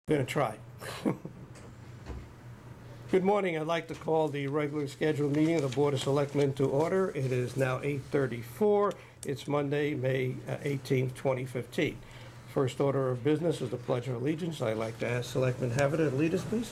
Going to try. Good morning. I'd like to call the regular scheduled meeting of the Board of Selectmen to order. It is now 8:34. It's Monday, May 18th, 2015. First order of business is the Pledge of Allegiance. I'd like to ask Selectman Havitt to lead us, please.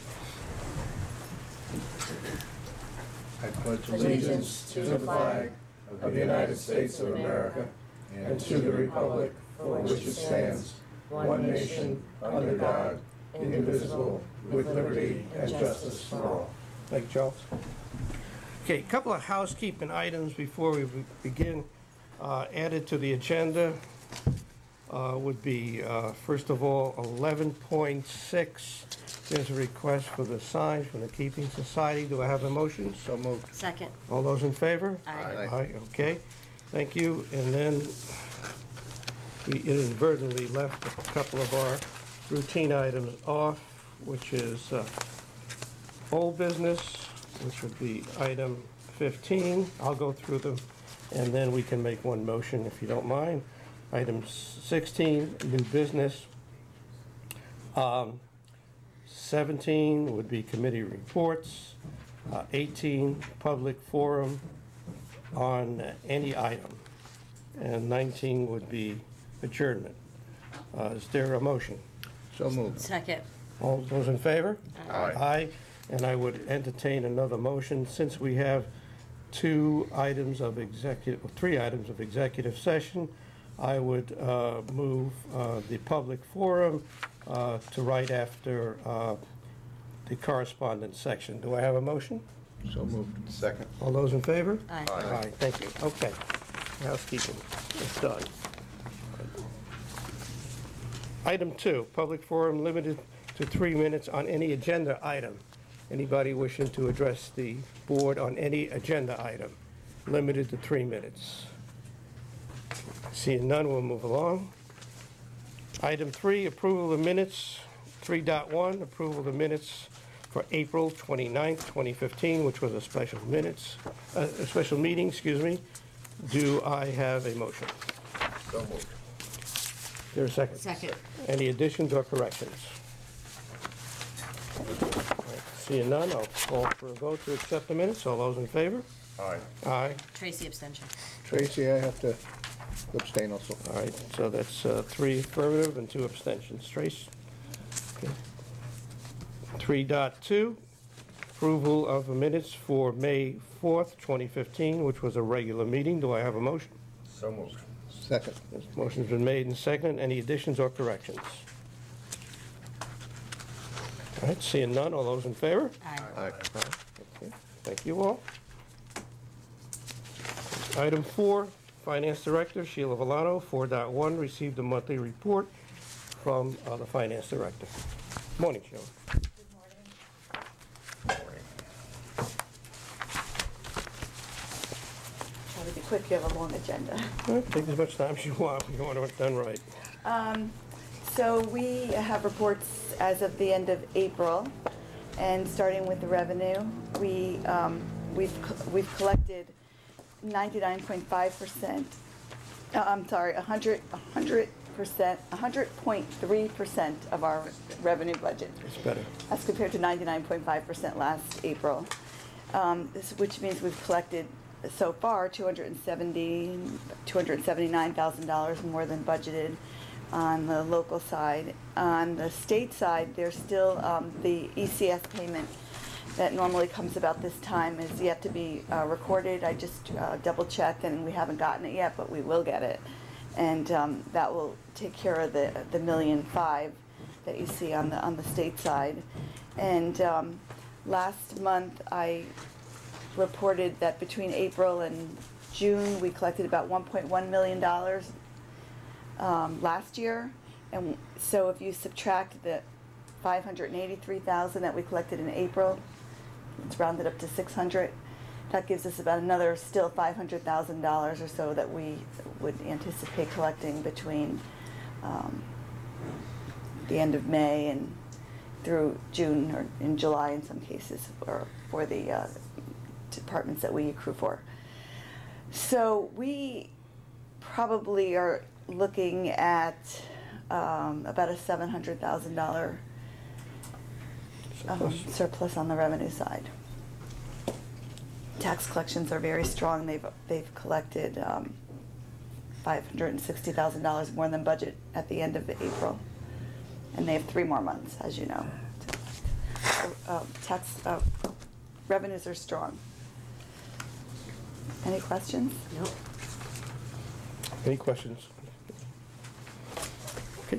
I pledge allegiance to the flag of the United States of America and to the republic for which it stands, one nation, under God, indivisible, with liberty and justice for all. Thank you, Charles. Okay, a couple of housekeeping items before we begin. Added to the agenda would be, first of all, 11.6. There's a request for the signs from the Keeping Society. Do I have a motion? So moved. Second. All those in favor? Aye. Aye, okay. Thank you. And then we inadvertently left a couple of our routine items off, which is old business, which would be item 15. I'll go through them, and then we can make one motion if you don't mind. Item 16, new business. 17 would be committee reports. 18, public forum on any item. And 19 would be adjournment. Is there a motion? So moved. Second. All those in favor? Aye. Aye. And I would entertain another motion, since we have three items of executive session. I would move the public forum to right after the correspondence section. Do I have a motion? So moved. Second. All those in favor? Aye. Aye, thank you. Okay. Housekeeping is done. Item 2, public forum limited to 3 minutes on any agenda item. Anybody wishing to address the board on any agenda item, limited to 3 minutes. Seeing none, we'll move along. Item 3, approval of the minutes. 3.1, approval of the minutes for April 29th, 2015, which was a special meeting, excuse me. Do I have a motion? So moved. Is there a second? Second. Any additions or corrections? All right, seeing none, I'll call for a vote to accept the minutes. All those in favor? Aye. Aye. Tracy abstention. Tracy, I have to abstain also. All right, so that's 3 affirmative and 2 abstentions. Trace? Okay. 3.2, approval of the minutes for May 4th, 2015, which was a regular meeting. Do I have a motion? So moved. Second. This motion's been made and seconded. Any additions or corrections? All right, seeing none, all those in favor? Aye. Aye. Okay, thank you all. Item 4, Finance Director Sheila Villano, 4.1, received a monthly report from the Finance Director. Morning, Sheila. Try to be quick, you have a long agenda. All right, take as much time as you want. We want it done right. So we have reports as of the end of April, and starting with the revenue, we've collected 99.5%. I'm sorry, 100.3% of our revenue budget. It's better. As compared to 99.5% last April. Which means we've collected so far $279,000 more than budgeted on the local side. On the state side, there's still the ECS payment that normally comes about this time is yet to be recorded. I just double checked and we haven't gotten it yet, but we will get it. And that will take care of the $1.5 million that you see on the state side. And last month I reported that between April and June we collected about $1.1 million last year. And so if you subtract the $583,000 that we collected in April, it's rounded up to 600. That gives us about another still $500,000 or so that we would anticipate collecting between the end of May and through June, or in July in some cases, or for the departments that we accrue for. So we probably are looking at about a $700,000 surplus on the revenue side. Tax collections are very strong. They've collected $560,000 more than budget at the end of April, and they have 3 more months, as you know. Tax revenues are strong. Any questions? Nope. Any questions? Okay.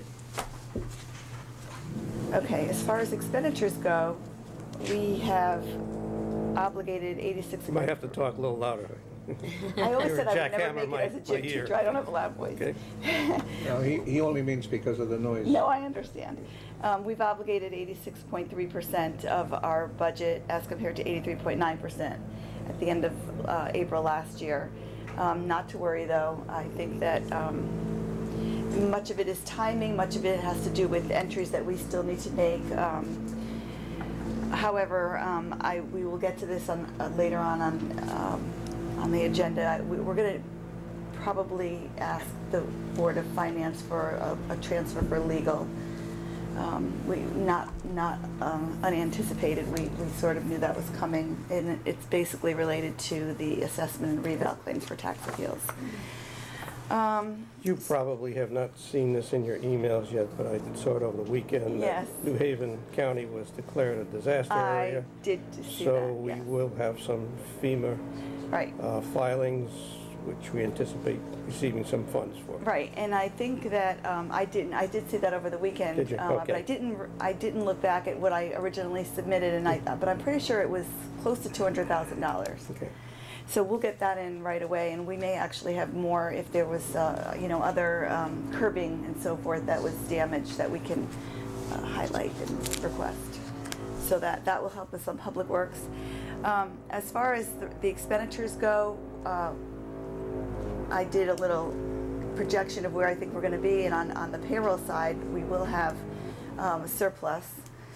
Okay, as far as expenditures go, we have obligated 86. You might have to talk a little louder. I always You're said I would jackhammer never make it my- as a gym my ear. teacher. I don't have a loud voice. Okay. No, he only means because of the noise. No, I understand. We've obligated 86.3% of our budget as compared to 83.9% at the end of April last year. Not to worry, though. I think that much of it is timing, much of it has to do with entries that we still need to make. However, we will get to this later on the agenda. We're going to probably ask the Board of Finance for a transfer for legal. Not unanticipated. We sort of knew that was coming, and it's basically related to the assessment and reval claims for tax appeals. You probably have not seen this in your emails yet, but I saw it over the weekend. that Yes. New Haven County was declared a disaster I area. did see that, So we yes. will have some FEMA Right. filings, which we anticipate receiving some funds for. Right, and I think that I did see that over the weekend. Did you? But Okay. I didn't look back at what I originally submitted, and but I'm pretty sure it was close to $200,000. Okay. So we'll get that in right away, and we may actually have more if there was, other curbing and so forth that was damaged that we can highlight and request. So that will help us on Public Works. As far as the expenditures go, I did a little projection of where I think we're going to be, and on the payroll side, we will have a surplus.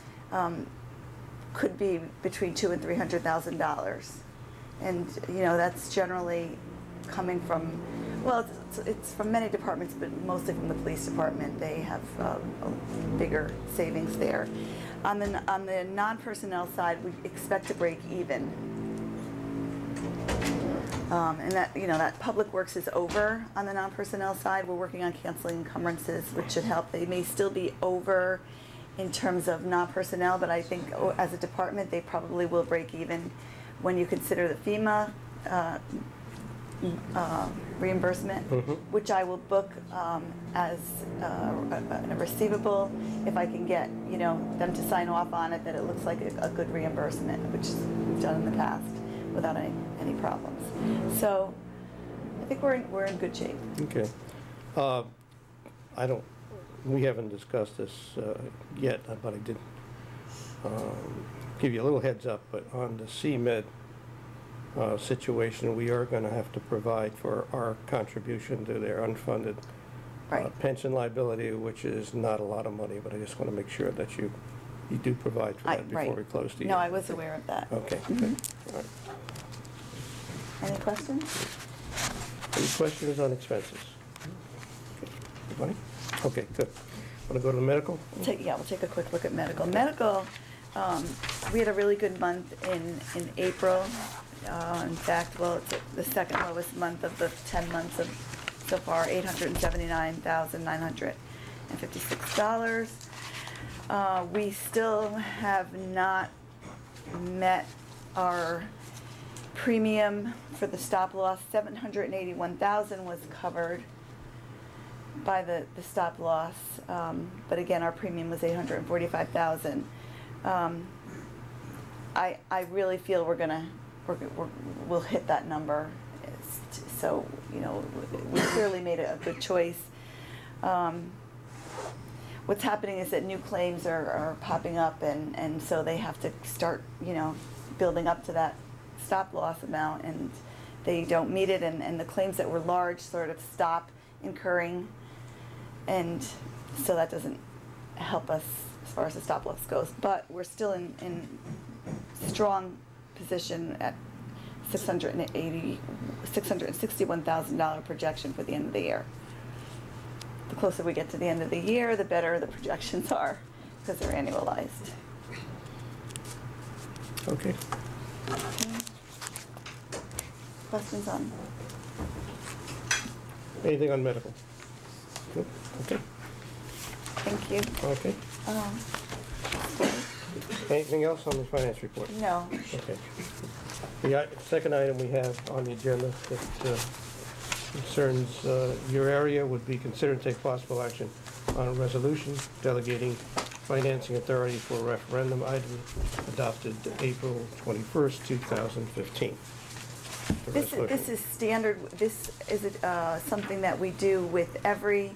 Could be between $200,000 and $300,000, and that's generally coming from, well, it's from many departments, but mostly from the police department. They have a bigger savings there. On the non-personnel side, we expect to break even. And that Public Works is over on the non-personnel side. We're working on canceling encumbrances, which should help. They may still be over in terms of non-personnel, but I think as a department, they probably will break even when you consider the FEMA reimbursement, which I will book as a receivable if I can get them to sign off on it, that it looks like a good reimbursement, which we've done in the past without any problems. So I think we're in good shape. Okay. We haven't discussed this yet, but I did give you a little heads up, but on the CMed situation, we are going to have to provide for our contribution to their unfunded pension liability, which is not a lot of money, but I just want to make sure that you do provide for that before we close the year. No, I was aware of that. Okay, good. All right. Any questions? Any questions on expenses? Anybody? Okay, good. Want to go to the medical? We'll take a quick look at medical. Medical, we had a really good month in April. In fact, it's the second lowest month of the 10 months so far, $879,956. We still have not met our premium for the stop loss. $781,000 was covered by the stop loss, but again, our premium was $845,000. I really feel we'll hit that number. So we clearly made a good choice. What's happening is that new claims are popping up, and so they have to start building up to that stop loss amount, and they don't meet it, and the claims that were large sort of stop incurring, and so that doesn't help us as far as the stop loss goes. But we're still in strong position at $661,000 projection for the end of the year. The closer we get to the end of the year, the better the projections are, because they're annualized. Okay. Questions on? Anything on medical? Nope. Okay. Thank you. Okay. Anything else on the finance report? No. Okay. The second item we have on the agenda that concerns your area would be consider and take possible action on a resolution delegating financing authority for a referendum item adopted April 21st, 2015. This is standard, this is something that we do with every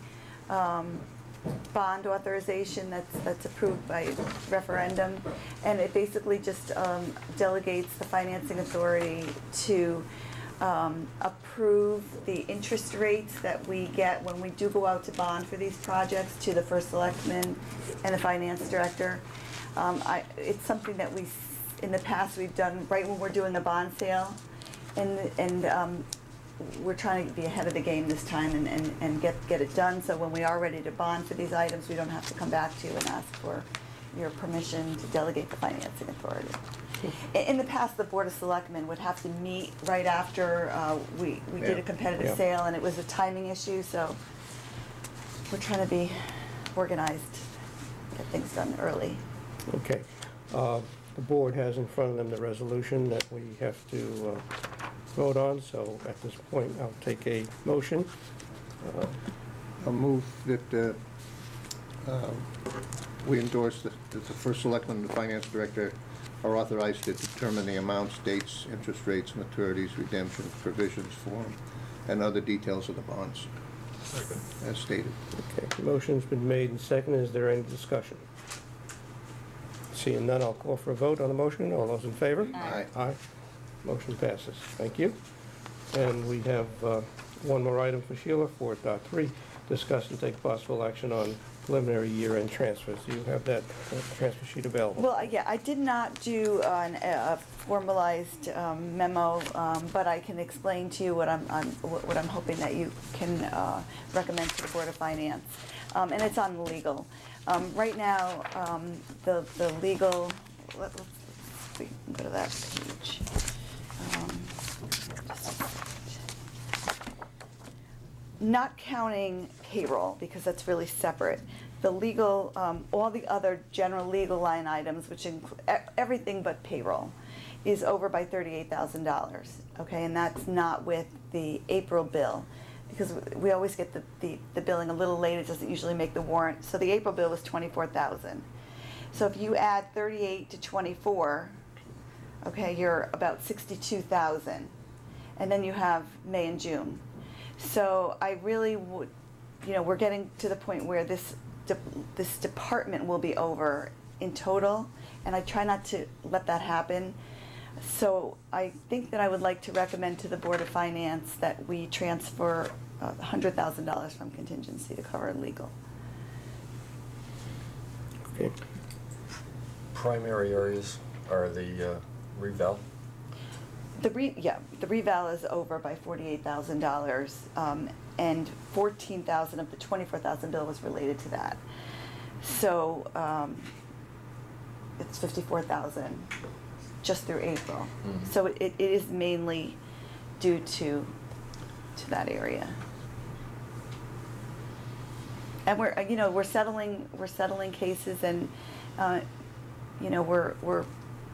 bond authorization that's approved by referendum, and it basically just delegates the financing authority to approve the interest rates that we get when we do go out to bond for these projects to the first selectman and the finance director. It's something that in the past we've done right when we're doing a bond sale, and we're trying to be ahead of the game this time and get it done, so when we are ready to bond for these items, we don't have to come back to you and ask for your permission to delegate the financing authority. In the past, the Board of Selectmen would have to meet right after we did a competitive sale, and it was a timing issue, so we're trying to be organized, get things done early. Okay. The board has in front of them the resolution that we have to vote on, so at this point, I'll take a motion. I'll move that we endorse that the first selectman and the finance director are authorized to determine the amounts, dates, interest rates, maturities, redemptions, provisions, form, and other details of the bonds. Second. As stated. Okay, the motion's been made and seconded. Is there any discussion? Seeing none, I'll call for a vote on the motion. All those in favor? Aye. Aye. Motion passes. Thank you. And we have one more item for Sheila, 4.3, discuss and take possible action on preliminary year-end transfers. Do you have that transfer sheet available? Well, yeah, I did not do a formalized memo, but I can explain to you what I'm hoping that you can recommend to the Board of Finance, and it's on legal. Right now, the legal. Let's see, go to that page. Not counting payroll, because that's really separate. The legal, all the other general legal line items, which include everything but payroll, is over by $38,000, okay? And that's not with the April bill, because we always get the billing a little late. It doesn't usually make the warrant. So the April bill was $24,000. So if you add 38 to 24, okay, you're about $62,000. And then you have May and June. So I really would, we're getting to the point where this department will be over in total, and I try not to let that happen. So I think that I would like to recommend to the Board of Finance that we transfer $100,000 from contingency to cover legal. Okay. Primary areas are the reval? The reval is over by $48,000, and $14,000 of the $24,000 bill was related to that. So it's $54,000 just through April. Mm-hmm. So it is mainly due to that area. And we're settling cases, and we're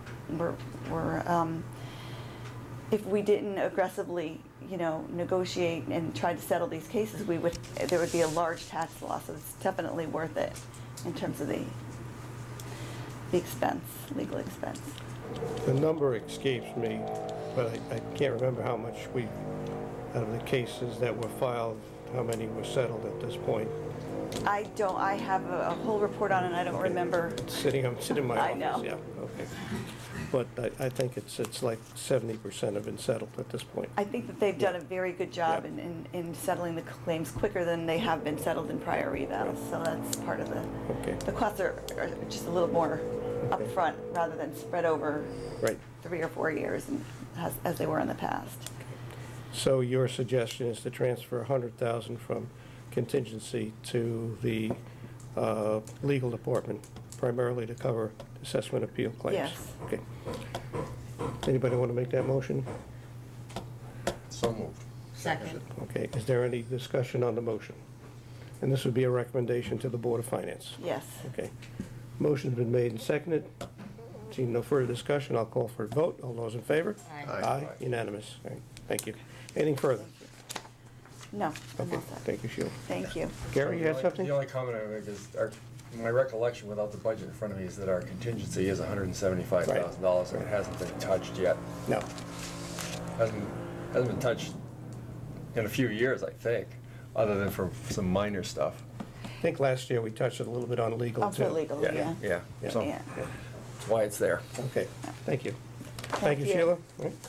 if we didn't aggressively, negotiate and try to settle these cases, there would be a large tax loss. So it's definitely worth it in terms of the expense, legal expense. The number escapes me, but I can't remember how much out of the cases that were filed, how many were settled at this point. I have a whole report on it. I don't remember. It's sitting in my office. I know. Yeah. Okay. But I think it's like 70% have been settled at this point. I think that they've done a very good job in settling the claims quicker than they have been settled in prior revals. So that's part of the costs are just a little more upfront rather than spread over 3 or 4 years as they were in the past. So your suggestion is to transfer $100,000 from contingency to the legal department, primarily to cover assessment appeal claims? Yes. Okay. Anybody want to make that motion? So moved. Second. Okay, is there any discussion on the motion? And this would be a recommendation to the Board of Finance. Yes. Okay. Motion's been made and seconded. Seeing no further discussion, I'll call for a vote. All those in favor? Aye. Aye, unanimous. All right, thank you. Anything further? No, I'm Okay, all set. thank you, Sheila. Thank you. Gary, you had The something? only comment I would make is, my recollection without the budget in front of me is that our contingency is $175,000 and it hasn't been touched yet. No. Hasn't been touched in a few years, I think, other than for some minor stuff. I think last year we touched it a little bit on legal, too. Also legal, yeah. Yeah, so Yeah. that's why it's there. Okay, thank you. Thank you, you. Sheila. All right.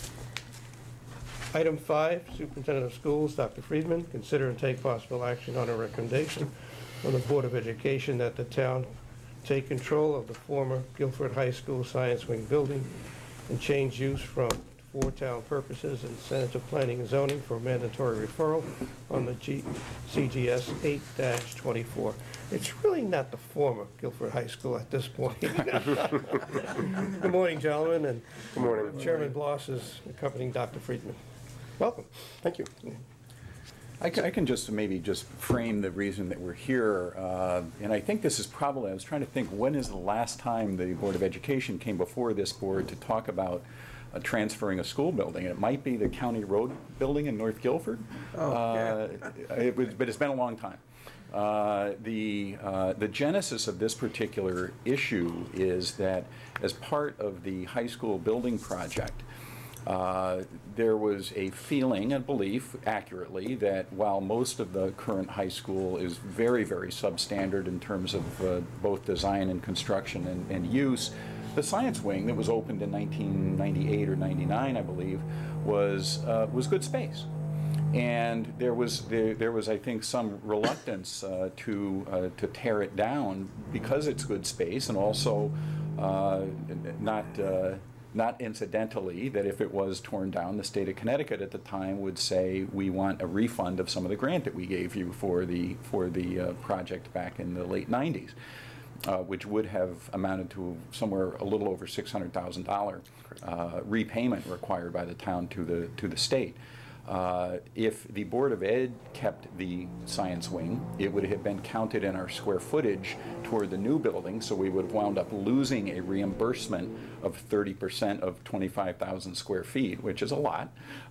Item 5, Superintendent of Schools, Dr. Friedman, consider and take possible action on a recommendation from the Board of Education that the town take control of the former Guilford High School Science Wing building and change use from for town purposes and send it to Planning and Zoning for mandatory referral on the CGS 8-24. It's really not the former Guilford High School at this point. Good morning, gentlemen, and Good morning. Chairman Bloss is accompanying Dr. Friedman. Welcome. Thank you. I can just maybe just frame the reason that we're here, and I think this is probably, I was trying to think, when is the last time the Board of Education came before this board to talk about transferring a school building? It might be the County Road building in North Guilford. But it's been a long time. The genesis of this particular issue is that as part of the high school building project, there was a feeling and belief, accurately, that while most of the current high school is very, very substandard in terms of both design and construction and use, the science wing that was opened in 1998 or 99, I believe, was good space. And there was, I think, some reluctance to tear it down because it's good space, and also not incidentally, that if it was torn down, the state of Connecticut at the time would say, we want a refund of some of the grant that we gave you for the project back in the late 90s, which would have amounted to somewhere a little over $600,000 repayment required by the town to the state. If the Board of Ed kept the science wing, it would have been counted in our square footage toward the new building, so we would have wound up losing a reimbursement of 30% of 25,000 square feet, which is a lot.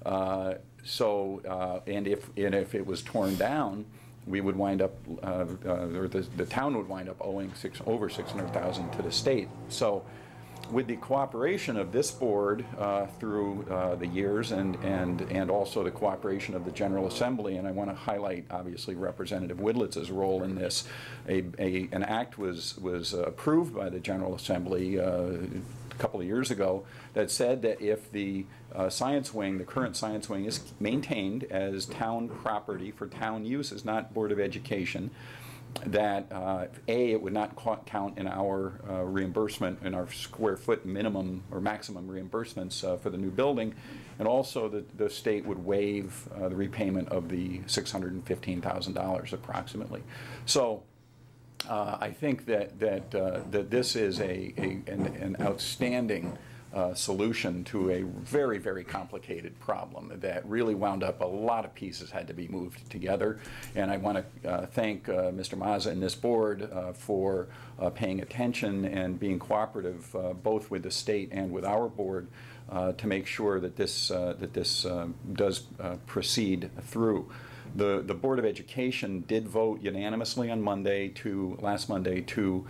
And if it was torn down, we would wind up, or the town would wind up owing over $600,000 to the state. So, with the cooperation of this board through the years, and also the cooperation of the General Assembly, and I want to highlight, obviously, Representative Widlitz's role in this. An act was approved by the General Assembly a couple of years ago that said that if the science wing, the current science wing, is maintained as town property for town use, is not Board of Education, that it would not count in our reimbursement, in our square foot minimum or maximum reimbursements for the new building, and also the state would waive the repayment of the $615,000 approximately. So I think that this is an outstanding solution to a very, very complicated problem that really wound up, a lot of pieces had to be moved together. And I want to thank Mr. Mazza and this board for paying attention and being cooperative both with the state and with our board to make sure that this does proceed through. The Board of Education did vote unanimously on last Monday to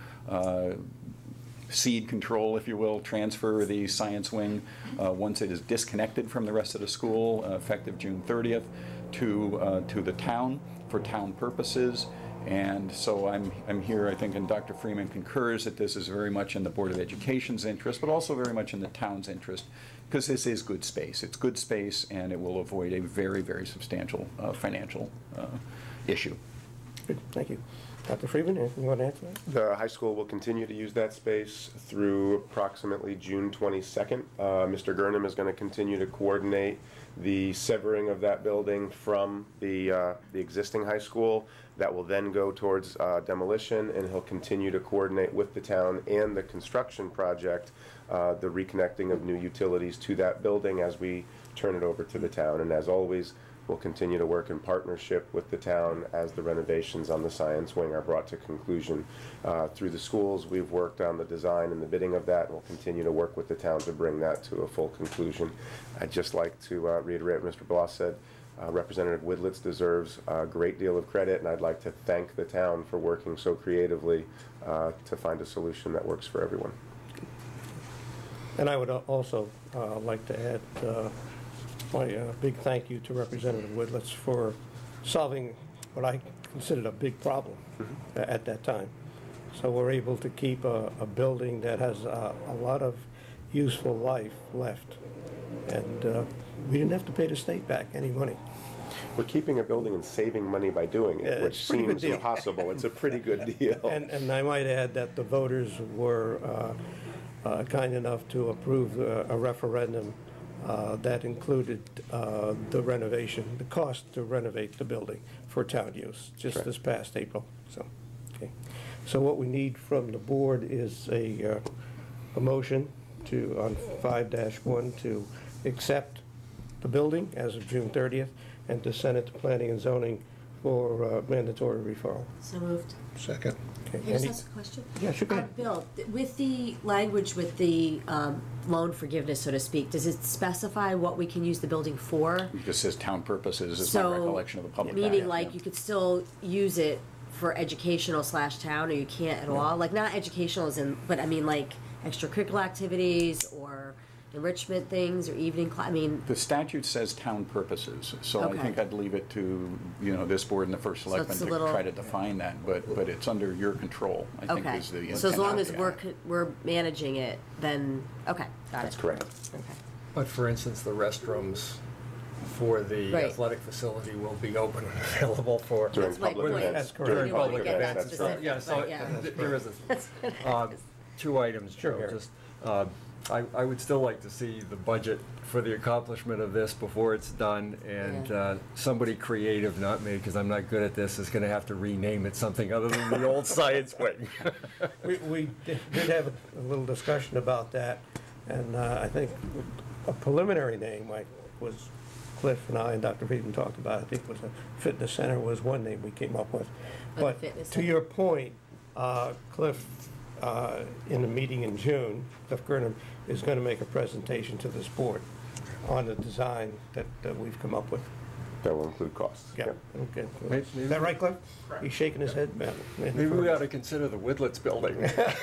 cede control, if you will, transfer the science wing once it is disconnected from the rest of the school, effective June 30th, to the town for town purposes. And so I'm here, I think, and Dr. Freeman concurs that this is very much in the Board of Education's interest, but also very much in the town's interest, because this is good space. It's good space, and it will avoid a very, very substantial financial issue. Good, thank you. Dr. Friedman, anything you want to add to that? The high school will continue to use that space through approximately June 22nd. Mr. Gurnham is going to continue to coordinate the severing of that building from the existing high school. That will then go towards demolition, and he'll continue to coordinate with the town and the construction project the reconnecting of new utilities to that building as we turn it over to the town. And as always, we'll continue to work in partnership with the town as the renovations on the science wing are brought to conclusion. Through the schools, we've worked on the design and the bidding of that, and we'll continue to work with the town to bring that to a full conclusion. I'd just like to reiterate what Mr. Bloss said. Representative Widlitz deserves a great deal of credit, and I'd like to thank the town for working so creatively to find a solution that works for everyone. And I would also like to add my big thank you to Representative Widlitz for solving what I considered a big problem at that time. So we're able to keep a building that has a lot of useful life left. And we didn't have to pay the state back any money. We're keeping a building and saving money by doing it, Yeah, which it's a pretty good seems deal. impossible. It's a pretty good deal. And I might add that the voters were kind enough to approve a referendum that included the renovation, the cost to renovate the building for town use, just this past April. So, okay. So what we need from the board is a motion to, on 5-1, to accept the building as of June 30th and to send it to Planning and Zoning for mandatory referral. So moved. Second. Okay. Can I just ask a question? Yeah, sure, go ahead. Bill, with the language with the loan forgiveness, so to speak, does it specify what we can use the building for? It just says town purposes is my recollection of the public. Meaning packet, like yeah. you could still use it for educational / town, or you can't at all? Like not educational as in, but I mean like extracurricular activities or enrichment things or evening class, I mean. The statute says town purposes, so Okay. I think I'd leave it to, this board and the first selectman it's a to little- try to define that, but it's under your control, I think Okay, is the intent. so as long of as the we're managing it, then, okay, got it. That's correct. Okay. But for instance, the restrooms for the Right. athletic facility will be open and available for. During That's my public point. events. That's correct. During You want to public get that events, that's right. specific, yeah, so but yeah. there is two items, Sure, Joe, Harry. just, I would still like to see the budget for the accomplishment of this before it's done, and Yeah. somebody creative, not me, because I'm not good at this, is gonna have to rename it something other than the old science wing. We did have a little discussion about that, and I think a preliminary name was Cliff and I and Dr. Friedman talked about. I think was a fitness center was one name we came up with. the But fitness to center. your point, Cliff, in the meeting in June, Cliff Gurnham is going to make a presentation to this board on the design that we've come up with. That will include costs. Yeah, okay. Maybe- Is that right, Cliff? He's shaking his head. Maybe we ought to consider the Widlitz building.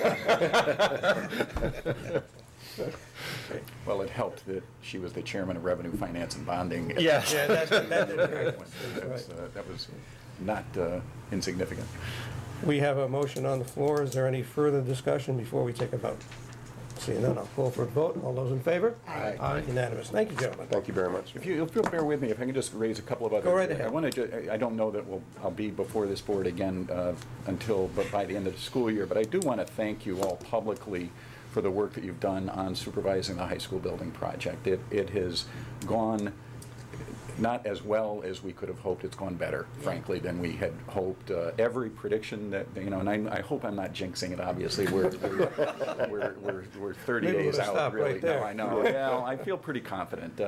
Well, it helped that she was the chairman of Revenue, Finance, and Bonding. Yes. Yeah, that's right. That was not insignificant. We have a motion on the floor. Is there any further discussion before we take a vote? Seeing none, I'll call for a vote. All those in favor? Aye. Aye, unanimous. Thank you, gentlemen. Thank you very much. If you'll bear with me, if I can just raise a couple of other. Go right ahead. I want to. I don't know that I'll be before this board again but by the end of the school year. But I do want to thank you all publicly for the work that you've done on supervising the high school building project. It has gone not as well as we could have hoped. It's gone better, frankly, than we had hoped. Every prediction that, and I hope I'm not jinxing it, obviously. We're 30 Maybe we'll days out, stop really. right there. No, I know. Well, I feel pretty confident.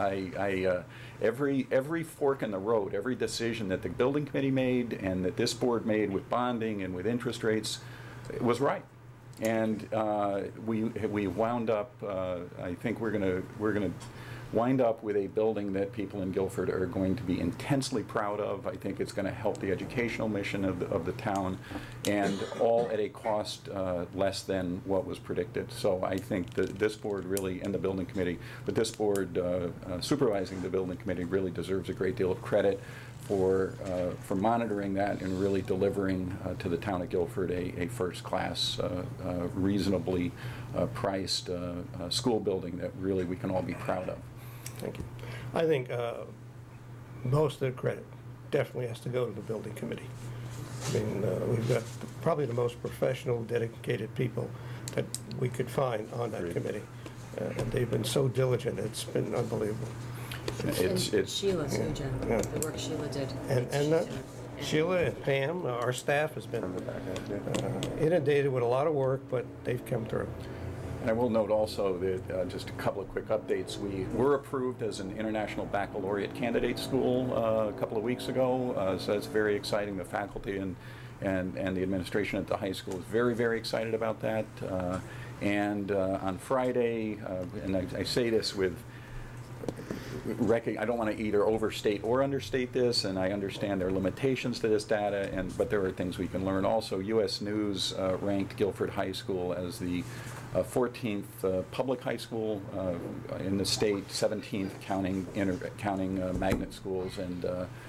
Every fork in the road, every decision that the building committee made and that this board made with bonding and with interest rates was right. And we wound up. I think we're gonna wind up with a building that people in Guilford are going to be intensely proud of. I think it's going to help the educational mission of the town, and all at a cost less than what was predicted. So I think that this board really, and the building committee, but this board supervising the building committee really deserves a great deal of credit for monitoring that and really delivering to the town of Guilford a first-class, reasonably priced school building that really we can all be proud of. Thank you. I think most of the credit definitely has to go to the building committee. I mean, we've got probably the most professional, dedicated people that we could find on that committee. And they've been so diligent, it's been unbelievable. And Sheila too, Jen, Yeah. the work Sheila did. And Sheila and Pam, our staff has been inundated with a lot of work, but they've come through. And I will note also that just a couple of quick updates. We were approved as an International Baccalaureate Candidate School a couple of weeks ago, so that's very exciting. The faculty and the administration at the high school is very, very excited about that. And on Friday, and I say this with, I don't want to either overstate or understate this, and I understand there are limitations to this data, but there are things we can learn. Also, U.S. News ranked Guilford High School as the 14th public high school in the state, 17th counting magnet schools and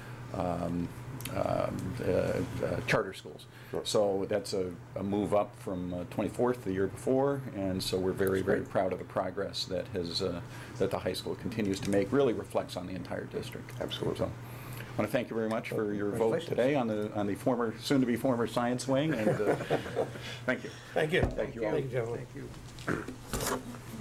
charter schools. Sure. So that's a move up from 24th the year before, and so we're very, very proud of the progress that that the high school continues to make. Really reflects on the entire district. Absolutely. So, I want to thank you very much for your vote today on the former, soon-to-be former science wing, and thank you. Thank you. Thank you all. Thank you, gentlemen. Thank you.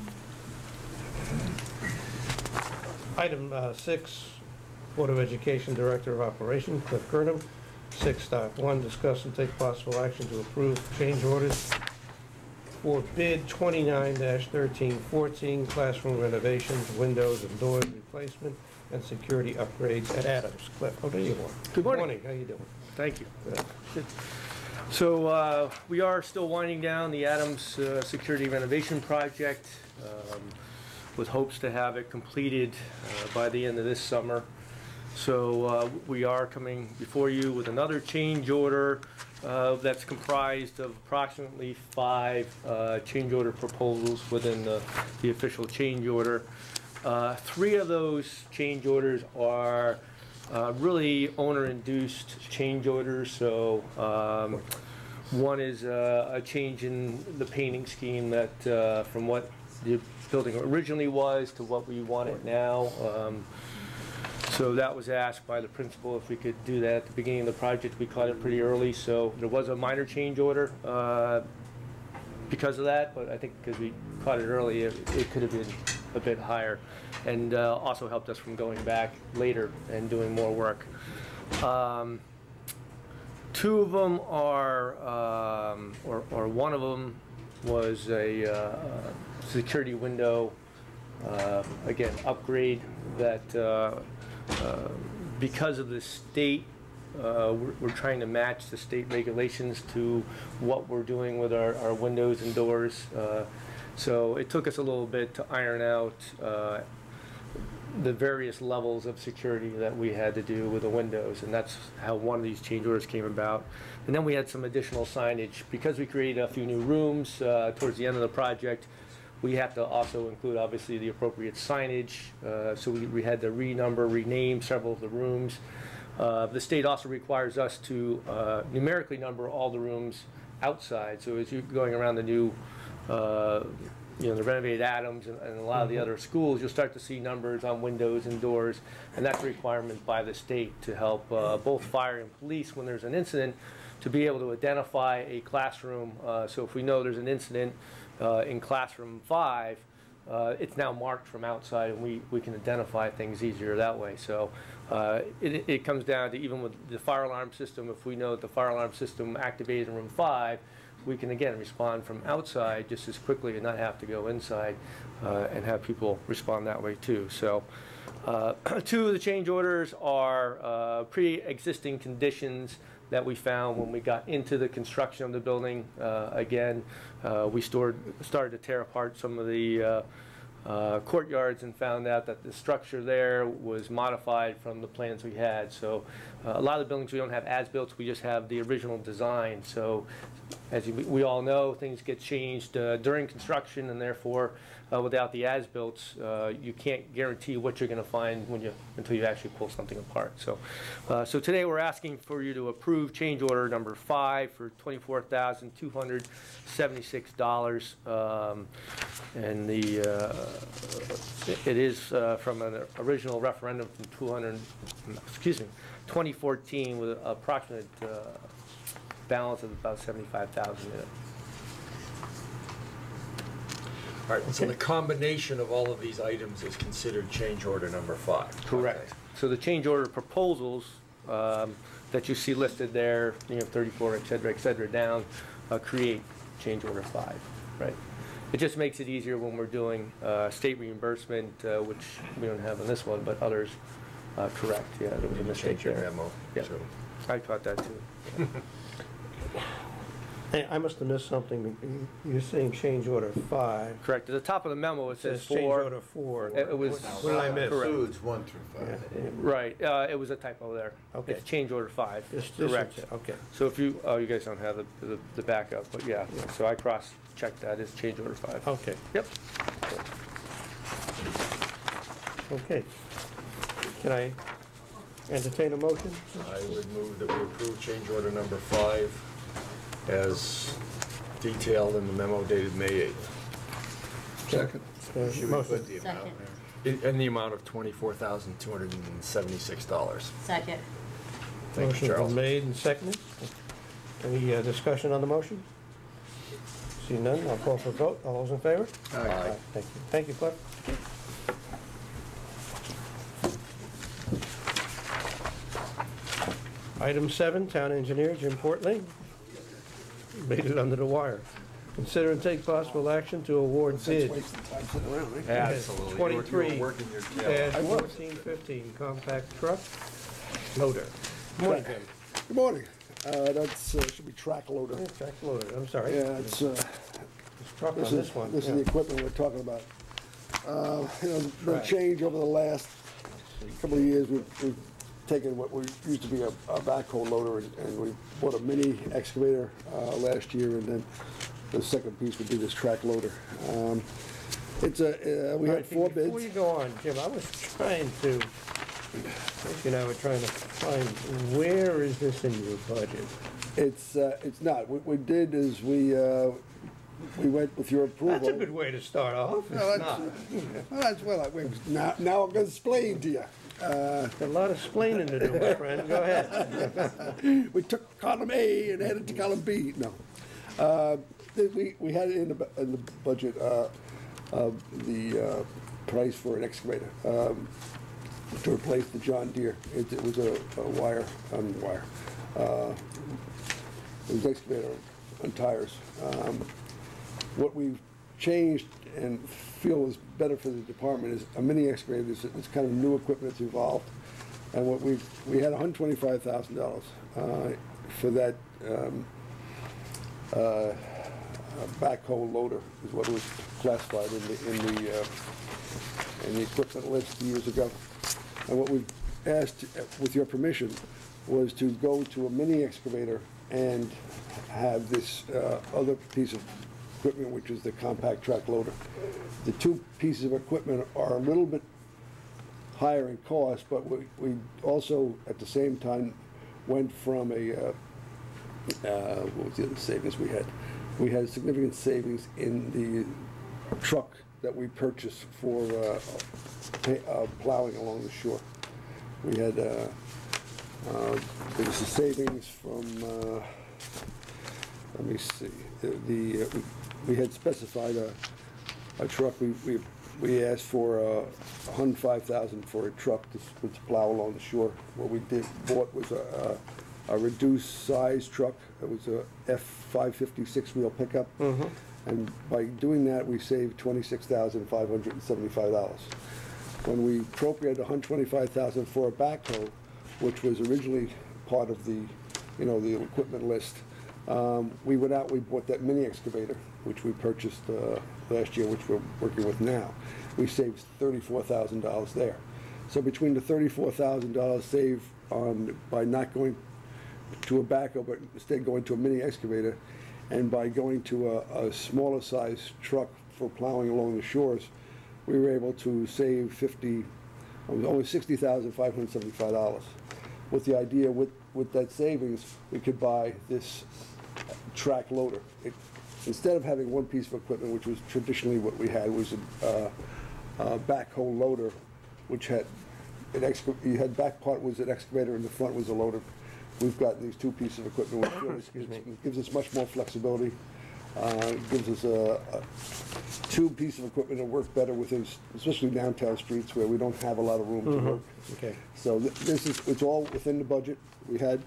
Item 6, Board of Education Director of Operations, Cliff Gurnham. 6.1, discuss and take possible action to approve change orders for bid 29-1314, classroom renovations, windows and doors replacement, and security upgrades at Adams. Cliff, how do you want? Good morning. How you doing? Thank you. Good. So we are still winding down the Adams Security Renovation Project with hopes to have it completed by the end of this summer. So we are coming before you with another change order that's comprised of approximately 5 change order proposals within the official change order. 3 of those change orders are really owner-induced change orders. So one is a change in the painting scheme that from what the building originally was to what we want it now. So that was asked by the principal if we could do that at the beginning of the project. We caught it pretty early, so there was a minor change order because of that, but I think because we caught it early, it could have been a bit higher, and also helped us from going back later and doing more work. 2 of them are, or one of them was a security window, again, upgrade that because of the state, we're trying to match the state regulations to what we're doing with our windows and doors. So it took us a little bit to iron out the various levels of security that we had to do with the windows, and that's how one of these change orders came about. And then we had some additional signage. Because we created a few new rooms towards the end of the project, we have to also include, obviously, the appropriate signage. So we had to rename several of the rooms. The state also requires us to numerically number all the rooms outside. So as you're going around the new, the renovated Adams and a lot of the other schools, you'll start to see numbers on windows and doors, and that's a requirement by the state to help both fire and police when there's an incident, to be able to identify a classroom. So if we know there's an incident in classroom 5, it's now marked from outside, and we can identify things easier that way. So it comes down to, even with the fire alarm system, if we know that the fire alarm system activated in room 5, we can again respond from outside just as quickly and not have to go inside and have people respond that way too. So 2 of the change orders are pre-existing conditions that we found when we got into the construction of the building. Again, we started to tear apart some of the courtyards and found out that the structure there was modified from the plans we had. So a lot of the buildings we don't have as-built, we just have the original design. So as we all know, things get changed during construction, and therefore without the as-built, you can't guarantee what you're going to find until you actually pull something apart. So so today we're asking for you to approve change order number 5 for $24,276, and it is from an original referendum from 2014 with approximate balance of about 75,000 in it. All right, so the combination of all of these items is considered change order number 5. Correct. So the change order proposals that you see listed there, 34, et cetera, down, create change order 5, right? It just makes it easier when we're doing state reimbursement, which we don't have on this one, but others correct. Yeah, there was a mistake Change your there. memo. Yeah, So, I caught that too. Hey, I must have missed something. You're saying change order 5. Correct. At the top of the memo, it It says says change 4. order 4. It was, What did I miss? correct. Includes 1 through 5. Yeah, Right, it was a typo there. Okay. It's change order 5, This correct. is- Okay. So if you, oh, you guys don't have the backup, but yeah, so I cross-checked that, it's change order 5. Okay, Yep. okay. Can I entertain a motion? I would move that we approve change order number 5 as detailed in the memo dated May 8th. Second. Should we Motion. put the amount Second. there? In the amount of $24,276. Second. Thank you, Motion's Charles. been made and seconded. Any discussion on the motion? See none, I'll call for a vote. All those in favor? Aye. Thank you. Thank you, Cliff. Item 7, Town Engineer Jim Portley. Made it under the wire. Consider and take possible action to award bid Absolutely. 23 You were working your tail off. 1415 compact truck loader. Good morning, Jim. Good morning. That's, should be track loader. Oh, track loader, I'm sorry. Yeah, it's, Let's talk on this one. this is the equipment we're talking about. The Right. change over the last couple of years, we've taken what we used to be a backhoe loader and we bought a mini excavator last year, and then the second piece would be this track loader. It's a, we All had right, 4 bids. Before you go on, Jim, I was trying to, Tracy and I were trying to find, where is this in your budget? It's not. What we did is we went with your approval. That's a good way to start off. Well, It's not. Now I'm gonna explain to you. Got a lot of splaining to do, my friend. Go ahead. We took column A and added to column B. No. We had it in the budget, the price for an excavator to replace the John Deere. It was a wire. It was excavator on tires. What we've changed and feel is better for the department is a mini excavator. It's kind of new equipment that's evolved. And what we had $125,000 for that backhoe loader is what it was classified in the equipment list years ago. And what we asked, with your permission, was to go to a mini excavator and have this other piece of equipment, which is the compact track loader. The two pieces of equipment are a little bit higher in cost, but we also, at the same time, went from a, what was the other savings we had? We had significant savings in the truck that we purchased for plowing along the shore. We had, there was a savings from, let me see, we had specified a truck, we asked for $105,000 for a truck to plow along the shore. What we bought was a reduced size truck. It was a F550 6-wheel pickup. And by doing that, we saved $26,575. When we appropriated $125,000 for a backhoe, which was originally part of the, the equipment list, we went out, we bought that mini excavator, which we purchased last year, which we're working with now. We saved $34,000 there. So between the $34,000 saved by not going to a backhoe, but instead going to a mini excavator, and by going to a smaller size truck for plowing along the shores, we were able to save only $60,575. With the idea, with that savings, we could buy this track loader. Instead of having one piece of equipment, which was traditionally what we had, was a backhoe loader, which had you had back part was an excavator and the front was a loader. we've got these two pieces of equipment. We feel Excuse me. it gives us much more flexibility. It gives us two pieces of equipment that work better within, especially downtown streets where we don't have a lot of room to work. Okay. So it's all within the budget. We had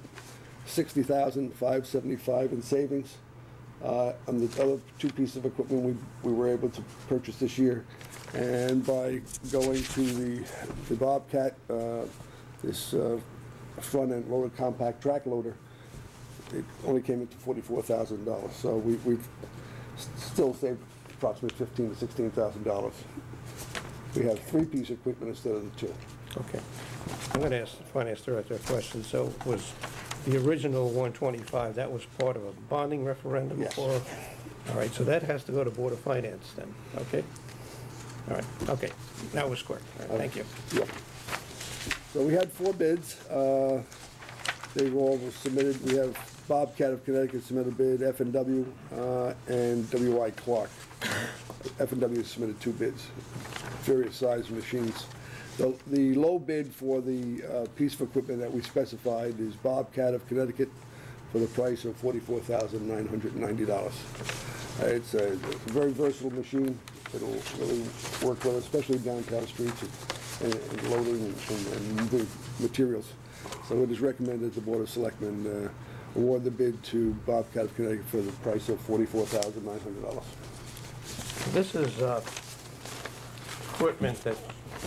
$60,575 in savings. On the other two pieces of equipment we were able to purchase this year. And by going to the Bobcat, this front-end loader, compact track loader, it only came into $44,000. So we've still saved approximately $15,000 to $16,000. We have three pieces of equipment instead of the two. Okay. I'm going to ask the finance director a question. So was the original 125, that was part of a bonding referendum? Yes. Or, all right, so that has to go to Board of Finance then, okay? All right, okay, that was quick. All right, thank you. Yeah. So we had four bids. They all were submitted. We have Bobcat of Connecticut submitted a bid, F&W, and W.I. Clark. F&W submitted two bids, various size machines. The low bid for the piece of equipment that we specified is Bobcat of Connecticut for the price of $44,990. It's a very versatile machine. It'll really work well, especially downtown streets and loading and moving materials. So it is recommended the Board of Selectmen award the bid to Bobcat of Connecticut for the price of $44,900. This is equipment that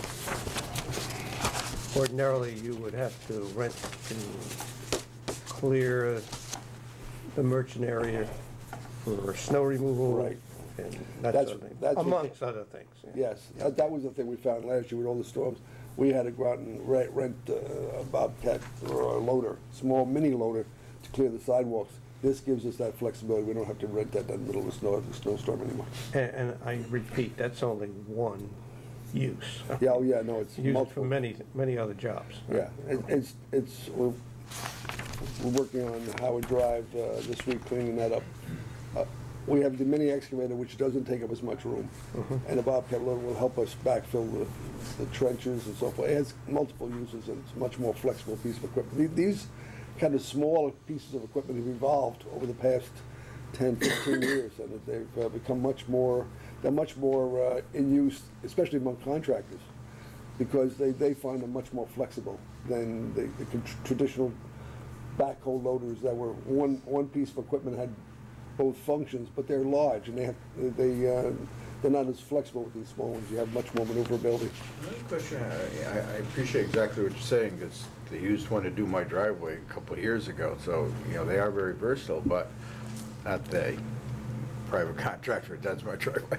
ordinarily you would have to rent to clear the merchant area for snow removal. Right. And that That's- sort of thing, that's what amongst other things. Yeah. Yes, that was the thing we found last year with all the storms. We had to go out and rent a Bobcat or a loader, small mini loader, to clear the sidewalks. This gives us that flexibility. We don't have to rent that in the middle of the snowstorm anymore. And I repeat, that's only one use. Yeah, oh yeah, no, it's Use it for multiple. many other jobs. Yeah, we're working on Howard Drive this week, cleaning that up. We have the mini excavator, which doesn't take up as much room, and the Bobcat loader will help us backfill the trenches and so forth. It has multiple uses, and it's a much more flexible piece of equipment. These kind of smaller pieces of equipment have evolved over the past 10, 15 years, and they've become much more in use, especially among contractors, because they find them much more flexible than the traditional backhoe loaders that were one piece of equipment had both functions, but they're large and they're not as flexible with these small ones. You have much more maneuverability. Another question, I appreciate exactly what you're saying, because they used one to do my driveway a couple of years ago, so, you know, they are very versatile, but not they. Private contractor does my driveway.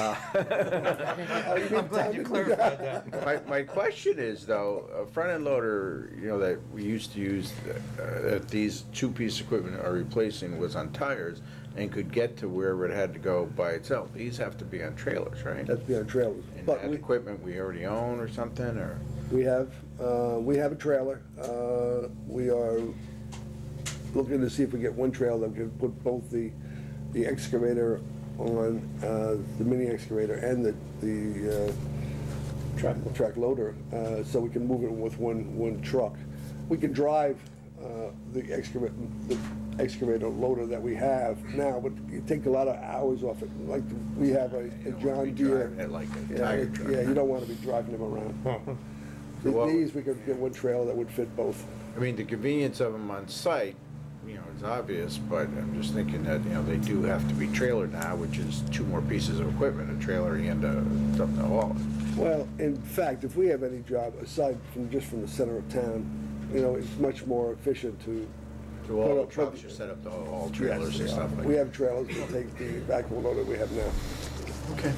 I'm glad you clarified that. My question is, though, a front-end loader, you know, that we used to use, that these two-piece equipment are replacing was on tires and could get to wherever it had to go by itself. These have to be on trailers, right? That's behind trailers. And But that equipment we already own or something, or? we have a trailer. We are looking to see if we get one trailer that can put both the excavator on the mini excavator and the track loader, so we can move it with one truck. We can drive the excavator loader that we have now, but you take a lot of hours off it. Like we have a John Deere. Driving it like a tire truck. Yeah, you don't want to be driving them around. These, we could get one trailer that would fit both. I mean, the convenience of them on site, you know, is obvious, but I'm just thinking that, you know, they do have to be trailered now, which is two more pieces of equipment, a trailer and something to haul it. Well, in fact, if we have any job, aside from just from the center of town, you know, it's much more efficient to. So all the trucks, you set up the all trailers and stuff like that. We have trailers that take the backhoe loader we have now. Okay.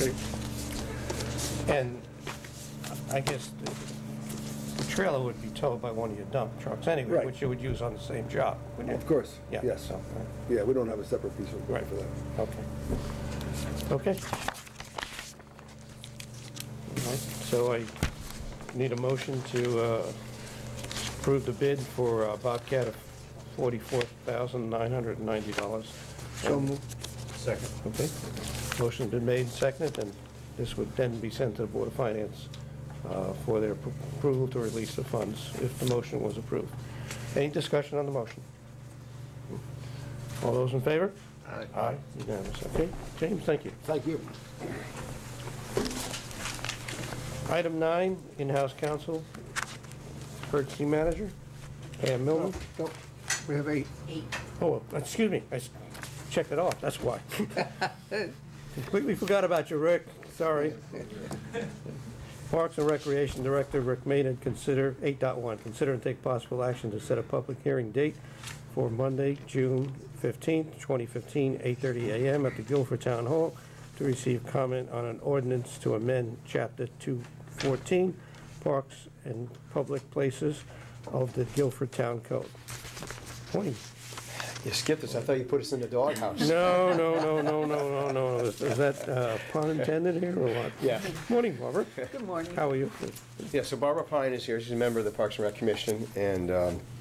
And I guess the trailer would be towed by one of your dump trucks anyway, Right. which you would use on the same job, wouldn't you? Of course, Yeah. yes. So, Yeah, we don't have a separate piece of equipment Right. for that. Okay. All right, so I need a motion to approve the bid for Bobcat of $44,990. So moved. Second. Okay. Motion's been made and seconded, and this would then be sent to the Board of Finance for their approval to release the funds if the motion was approved. Any discussion on the motion? All those in favor? Aye. Aye, unanimous. Okay, James, thank you. Thank you. Item 9, in-house counsel, emergency manager, Pam Millman. Nope, we have 8. Oh, excuse me, checked it off, that's why. Completely forgot about you, Rick, sorry. Parks and Recreation Director Rick Maynard, consider, 8.1, consider and take possible action to set a public hearing date for Monday, June 15th, 2015, 8:30 a.m. at the Guilford Town Hall to receive comment on an ordinance to amend Chapter 214, Parks and Public Places of the Guilford Town Code. Morning. You skipped us. I thought you put us in the doghouse. No. Is that pun intended here or what? Yeah. Morning, Barbara. Good morning. How are you? Yeah, so Barbara Pine is here. She's a member of the Parks and Rec Commission, and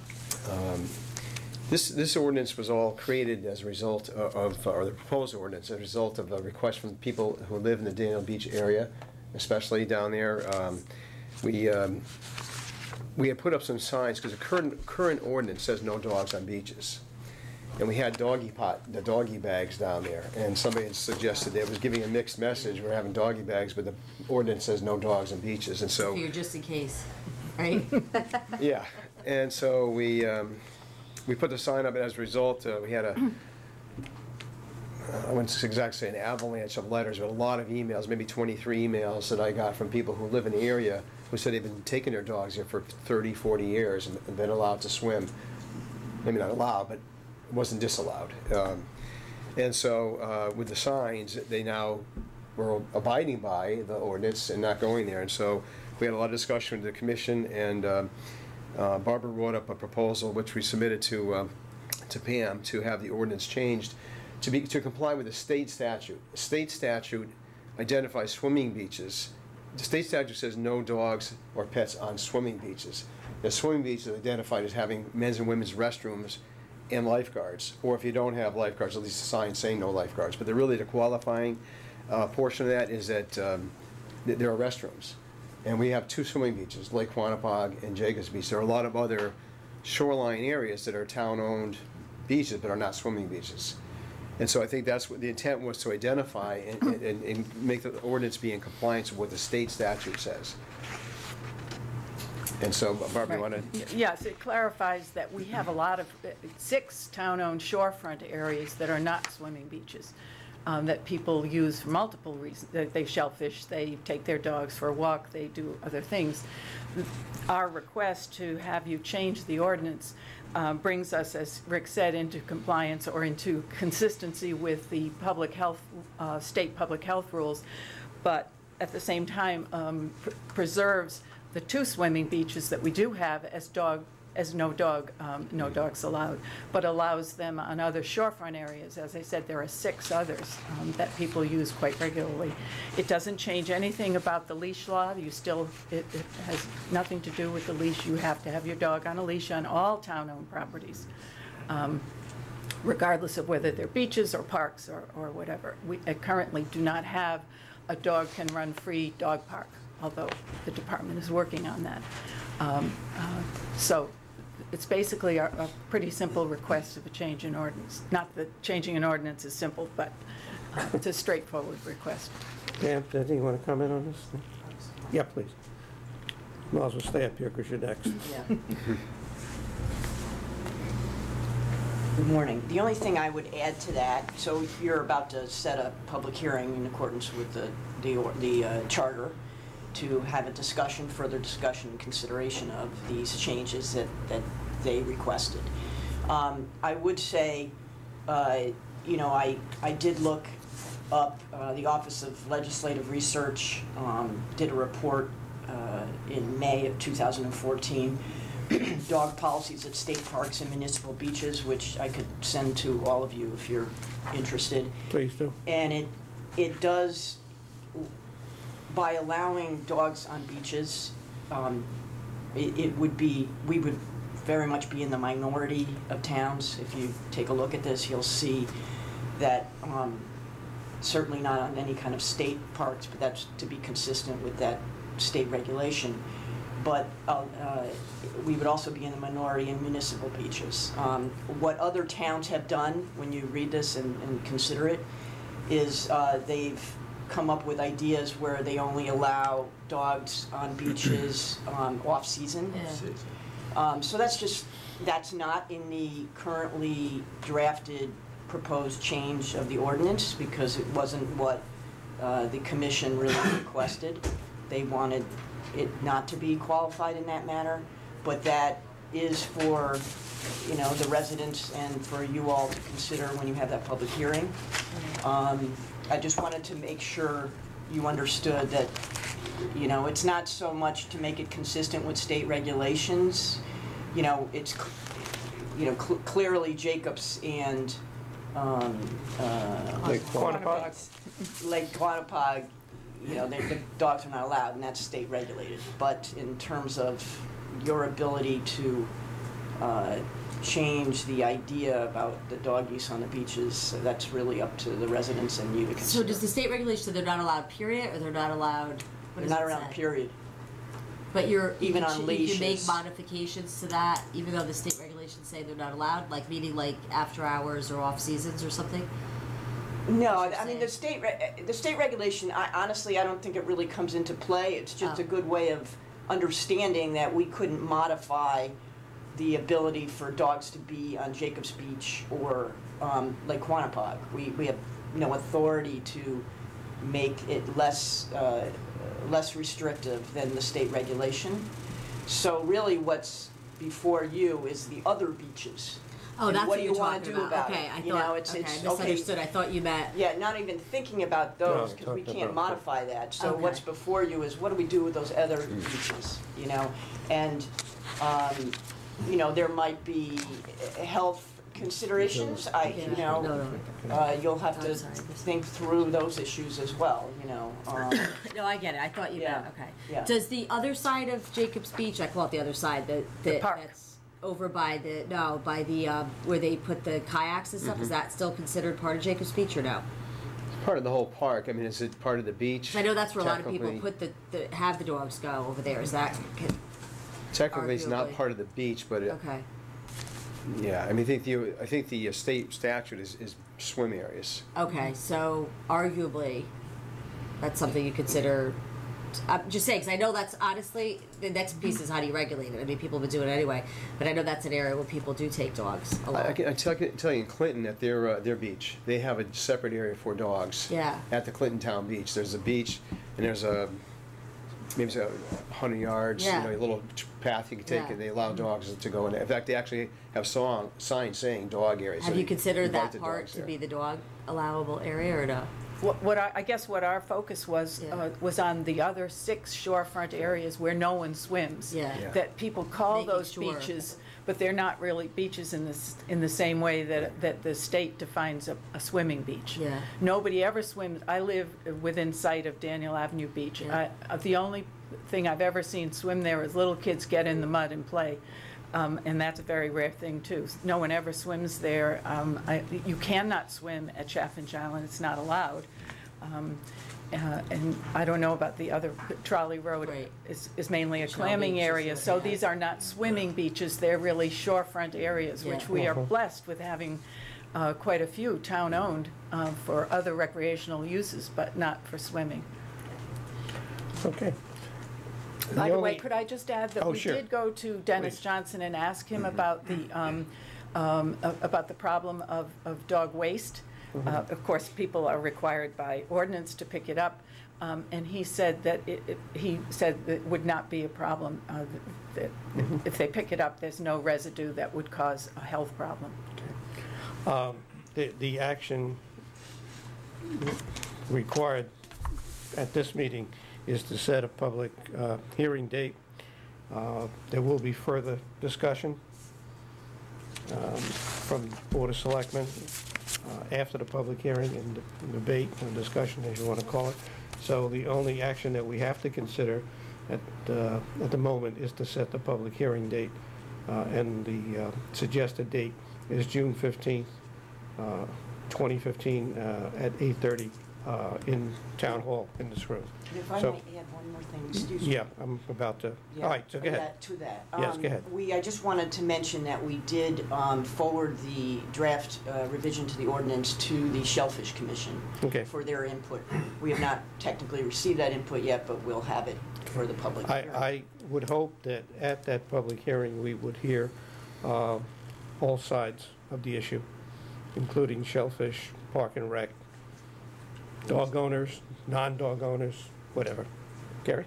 this ordinance was all created as a result of, or the proposed ordinance, as a result of a request from people who live in the Daniel Beach area, especially down there. We had put up some signs, because the current ordinance says no dogs on beaches. And we had the doggy bags down there, and somebody had suggested that it was giving a mixed message. We're having doggy bags, but the ordinance says no dogs on beaches, and so. For your just in case, right? Yeah, and so we put the sign up, and as a result, we had I wouldn't exactly say an avalanche of letters, but a lot of emails, maybe 23 emails that I got from people who live in the area who said they've been taking their dogs here for 30, 40 years and been allowed to swim. Maybe not allowed, but it wasn't disallowed. And so with the signs, they now were abiding by the ordinance and not going there. And so we had a lot of discussion with the commission, and Barbara wrote up a proposal which we submitted to Pam to have the ordinance changed to comply with the state statute. The state statute identifies swimming beaches. The state statute says no dogs or pets on swimming beaches. The swimming beach is identified as having men's and women's restrooms and lifeguards, or if you don't have lifeguards, at least a sign saying no lifeguards. But really the qualifying portion of that is that there are restrooms. And we have 2 swimming beaches, Lake Quanapog and Jacobs Beach. There are a lot of other shoreline areas that are town-owned beaches but are not swimming beaches. And so I think that's what the intent was, to identify and make the ordinance be in compliance with what the state statute says. And so, Barbara, you want to? Yes, it clarifies that we have a lot of 6 town-owned shorefront areas that are not swimming beaches, that people use for multiple reasons. They shellfish, they take their dogs for a walk, they do other things. Our request to have you change the ordinance brings us, as Rick said, into compliance or into consistency with the public health, state public health rules, but at the same time preserves the 2 swimming beaches that we do have as no dogs allowed, but allows them on other shorefront areas. As I said, there are 6 others that people use quite regularly. It doesn't change anything about the leash law. It has nothing to do with the leash. You have to have your dog on a leash on all town-owned properties, regardless of whether they're beaches or parks or whatever. We currently do not have a dog can run free dog park, although the department is working on that. So it's basically a pretty simple request of a change in ordinance. Not that changing an ordinance is simple, but it's a straightforward request. Pam, anything you want to comment on this? Yeah, please. Might as well stay up here because you're next. Yeah. Good morning. The only thing I would add to that, so you're about to set a public hearing in accordance with the charter to have a discussion, further discussion and consideration of these changes that they requested. I would say, you know, I did look up, the Office of Legislative Research did a report in May of 2014, dog policies at state parks and municipal beaches, which I could send to all of you if you're interested. Please do. And it does, by allowing dogs on beaches, we would very much be in the minority of towns. If you take a look at this, you'll see that certainly not on any kind of state parks, but that's to be consistent with that state regulation. but we would also be in the minority in municipal beaches. What other towns have done, when you read this and consider it, is they've come up with ideas where they only allow dogs on beaches off-season. So that's not in the currently drafted proposed change of the ordinance, because it wasn't what the commission really requested. They wanted it not to be qualified in that manner, but that is for, you know, the residents and for you all to consider when you have that public hearing. I just wanted to make sure you understood that, you know, it's not so much to make it consistent with state regulations. You know, it's, you know, clearly Jacobs and Lake Quantipoc. Lake Quantipoc, you know, the dogs are not allowed, and that's state regulated. But in terms of your ability to change the idea about the dog use on the beaches, that's really up to the residents and you to consider. So does the state regulation say they're not allowed, period, or they're not allowed? They're not around, period. But even on leashes. You can make modifications to that, even though the state regulations say they're not allowed, like meaning like after hours or off seasons or something. No, I mean the state regulation. Honestly, I don't think it really comes into play. It's just a good way of understanding that we couldn't modify the ability for dogs to be on Jacobs Beach or Lake Quantipoc. We have no authority to make it less restrictive than the state regulation. So really what's before you is the other beaches. Oh, and that's what do you want talking to do about okay, it? I you thought, know, it's I misunderstood. Okay. I thought you meant... Yeah, not even thinking about those, No, because we talking can't about- modify that. So Okay. what's before you is what do we do with those other beaches, you know? And, you know, there might be health considerations. You know, you'll have to think through those issues as well, you know. No, I get it. I thought you meant, okay. Yeah. Does the other side of Jacobs Beach, I call it the other side, The park. that's over by the, by the, where they put the kayaks and stuff, is that still considered part of Jacobs Beach or no? It's part of the whole park. I mean, is it part of the beach? 'Cause I know that's where a lot of people Technically- put have the dogs go over there. Is that, Technically, it's not arguably. part of the beach, but it, okay. yeah, I mean, I think the state statute is swim areas. Okay, so arguably, that's something you consider. I'm just saying, because I know that's honestly the next piece is how do you regulate it. I mean, people have been doing it anyway, but I know that's an area where people do take dogs along. I can tell you in Clinton at their beach, they have a separate area for dogs. Yeah. At the Clinton Town Beach, there's a beach and there's maybe it's 100 yards, Yeah. you know, a little path you can take, Yeah. and they allow dogs to go in. In fact, they actually have signs saying dog area. Have so you considered invite that the part dogs to there. be the dog allowable area or no? I guess what our focus was Yeah. was on the other 6 shorefront areas where no one swims. Yeah. Yeah. That people call Making those sure. beaches, but they're not really beaches in the same way that the state defines a swimming beach. Yeah. Nobody ever swims. I live within sight of Daniel Avenue Beach. Yeah. The only thing I've ever seen swim there is little kids get in the mud and play. And that's a very rare thing too. No one ever swims there. You cannot swim at Chaffinch Island. It's not allowed. And I don't know about the other. Trolley Road Right. is mainly a Shell clamming Beach is area. what- So yeah. these are not swimming beaches. They're really shorefront areas, which Yeah. we are blessed with having quite a few town-owned for other recreational uses, but not for swimming. Okay. By the way, only- could I just add that Oh, we sure. did go to Dennis Please. Johnson and ask him about the problem of dog waste. Of course, people are required by ordinance to pick it up, and he said that it would not be a problem. That if they pick it up, there's no residue that would cause a health problem. The action required at this meeting is to set a public hearing date. There will be further discussion from Board of Selectmen after the public hearing and debate and discussion, as you want to call it. So the only action that we have to consider at the moment is to set the public hearing date, and the suggested date is June 15th, 2015, at 8:30 in Town Hall in this room. If I So- might add one more thing, excuse me. Yeah, I'm about to, Yeah, all right, so go ahead. To that. Yes, go ahead. I just wanted to mention that we did forward the draft revision to the ordinance to the Shellfish Commission Okay. for their input. We have not technically received that input yet, but we'll have it for the public hearing. I would hope that at that public hearing, we would hear all sides of the issue, including Shellfish, Park and Rec, dog owners, non-dog owners, whatever. Gary?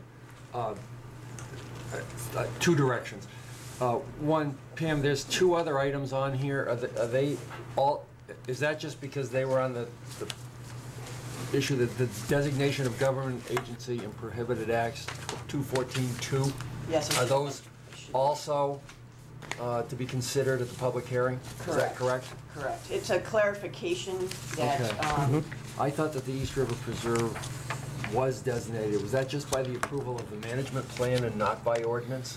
Two directions. One, Pam, there's two other items on here. Are they all, is that just because they were on the issue that the designation of government agency and prohibited acts, 214-2? Yes. it Are should- those it should- also to be considered at the public hearing? Is that correct? Correct. It's a clarification that, Okay. I thought that the East River Preserve was designated. Was that just by the approval of the management plan and not by ordinance?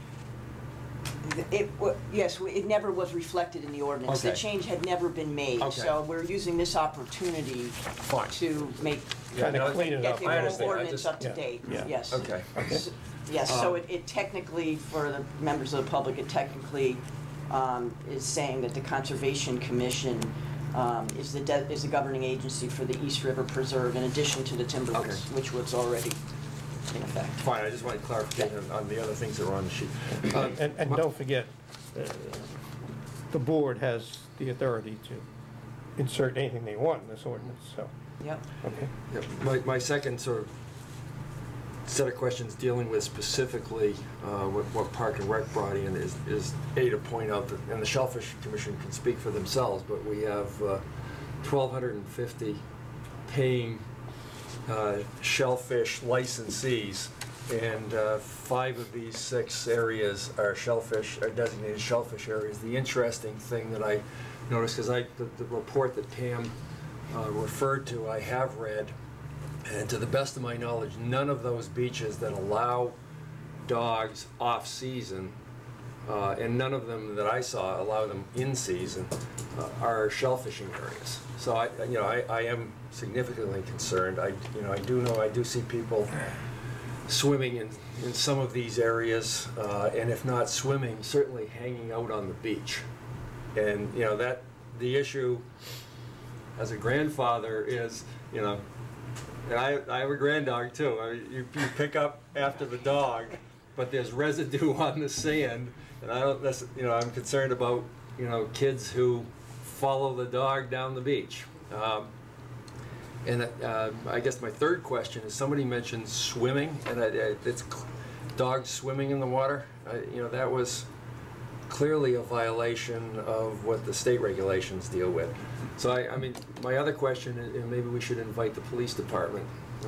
Yes, it never was reflected in the ordinance. The Okay. change had never been made. Okay. So we're using this opportunity Fine. to make, Kind no, of clean it get up. the I whole understand. I ordinance just- up to Yeah, date. yeah. Yes. Okay. Yes, so it technically, for the members of the public, it technically is saying that the Conservation Commission is the governing agency for the East River Preserve in addition to the Timberwoods, Okay. which was already in effect. Fine, I just wanted clarification on the other things that were on the sheet. And don't forget, the board has the authority to insert anything they want in this ordinance, so, Yep. okay. Yeah, my second sort of set of questions dealing with specifically what Park and Rec brought in is A, to point out that, and the Shellfish Commission can speak for themselves, but we have 1,250 paying shellfish licensees, and 5 of these 6 areas are designated shellfish areas. The interesting thing that I noticed, because the report that Pam referred to, I have read, and to the best of my knowledge, none of those beaches that allow dogs off-season, and none of them that I saw allow them in-season, are shellfishing areas. So I am significantly concerned. I do see people swimming in some of these areas, and if not swimming, certainly hanging out on the beach. And that the issue as a grandfather is, and I have a grand dog too. I mean, you pick up after the dog, but there's residue on the sand, and I'm concerned about kids who follow the dog down the beach. And I guess my third question is, somebody mentioned swimming, and it's dogs swimming in the water. That was clearly a violation of what the state regulations deal with. So I mean, my other question, and maybe we should invite the police department,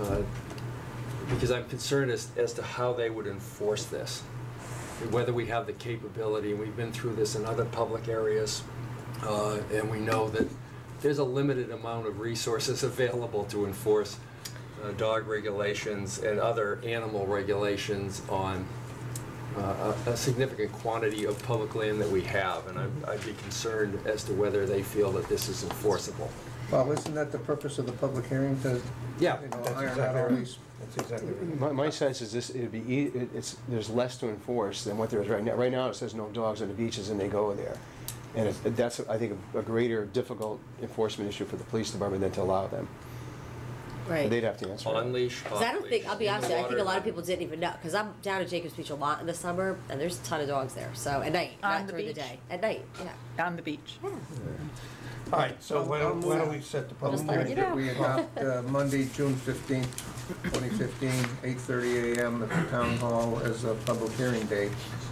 because I'm concerned as to how they would enforce this, and whether we have the capability. And we've been through this in other public areas, and we know that there's a limited amount of resources available to enforce dog regulations and other animal regulations on a significant quantity of public land that we have, and I'd be concerned as to whether they feel that this is enforceable. Well, isn't that the purpose of the public hearing, to, Yeah. iron out all these? That's exactly right. My sense is this, there's less to enforce than what there is right now. Right now, it says no dogs on the beaches, and they go there. And that's, I think, a greater difficult enforcement issue for the police department than to allow them. Right. They'd have to answer. On leash, Because I don't think, I'll be in honest the with you, I think a lot of water. people didn't even know, because I'm down at Jacobs Beach a lot in the summer, and there's a ton of dogs there, so, at night, On not the during the beach? day. At night, yeah. On the beach. All right, so why don't we set the public Just letting hearing? you know. We adopt Monday, June 15th, 2015, 8:30 a.m. at the Town Hall as a public hearing date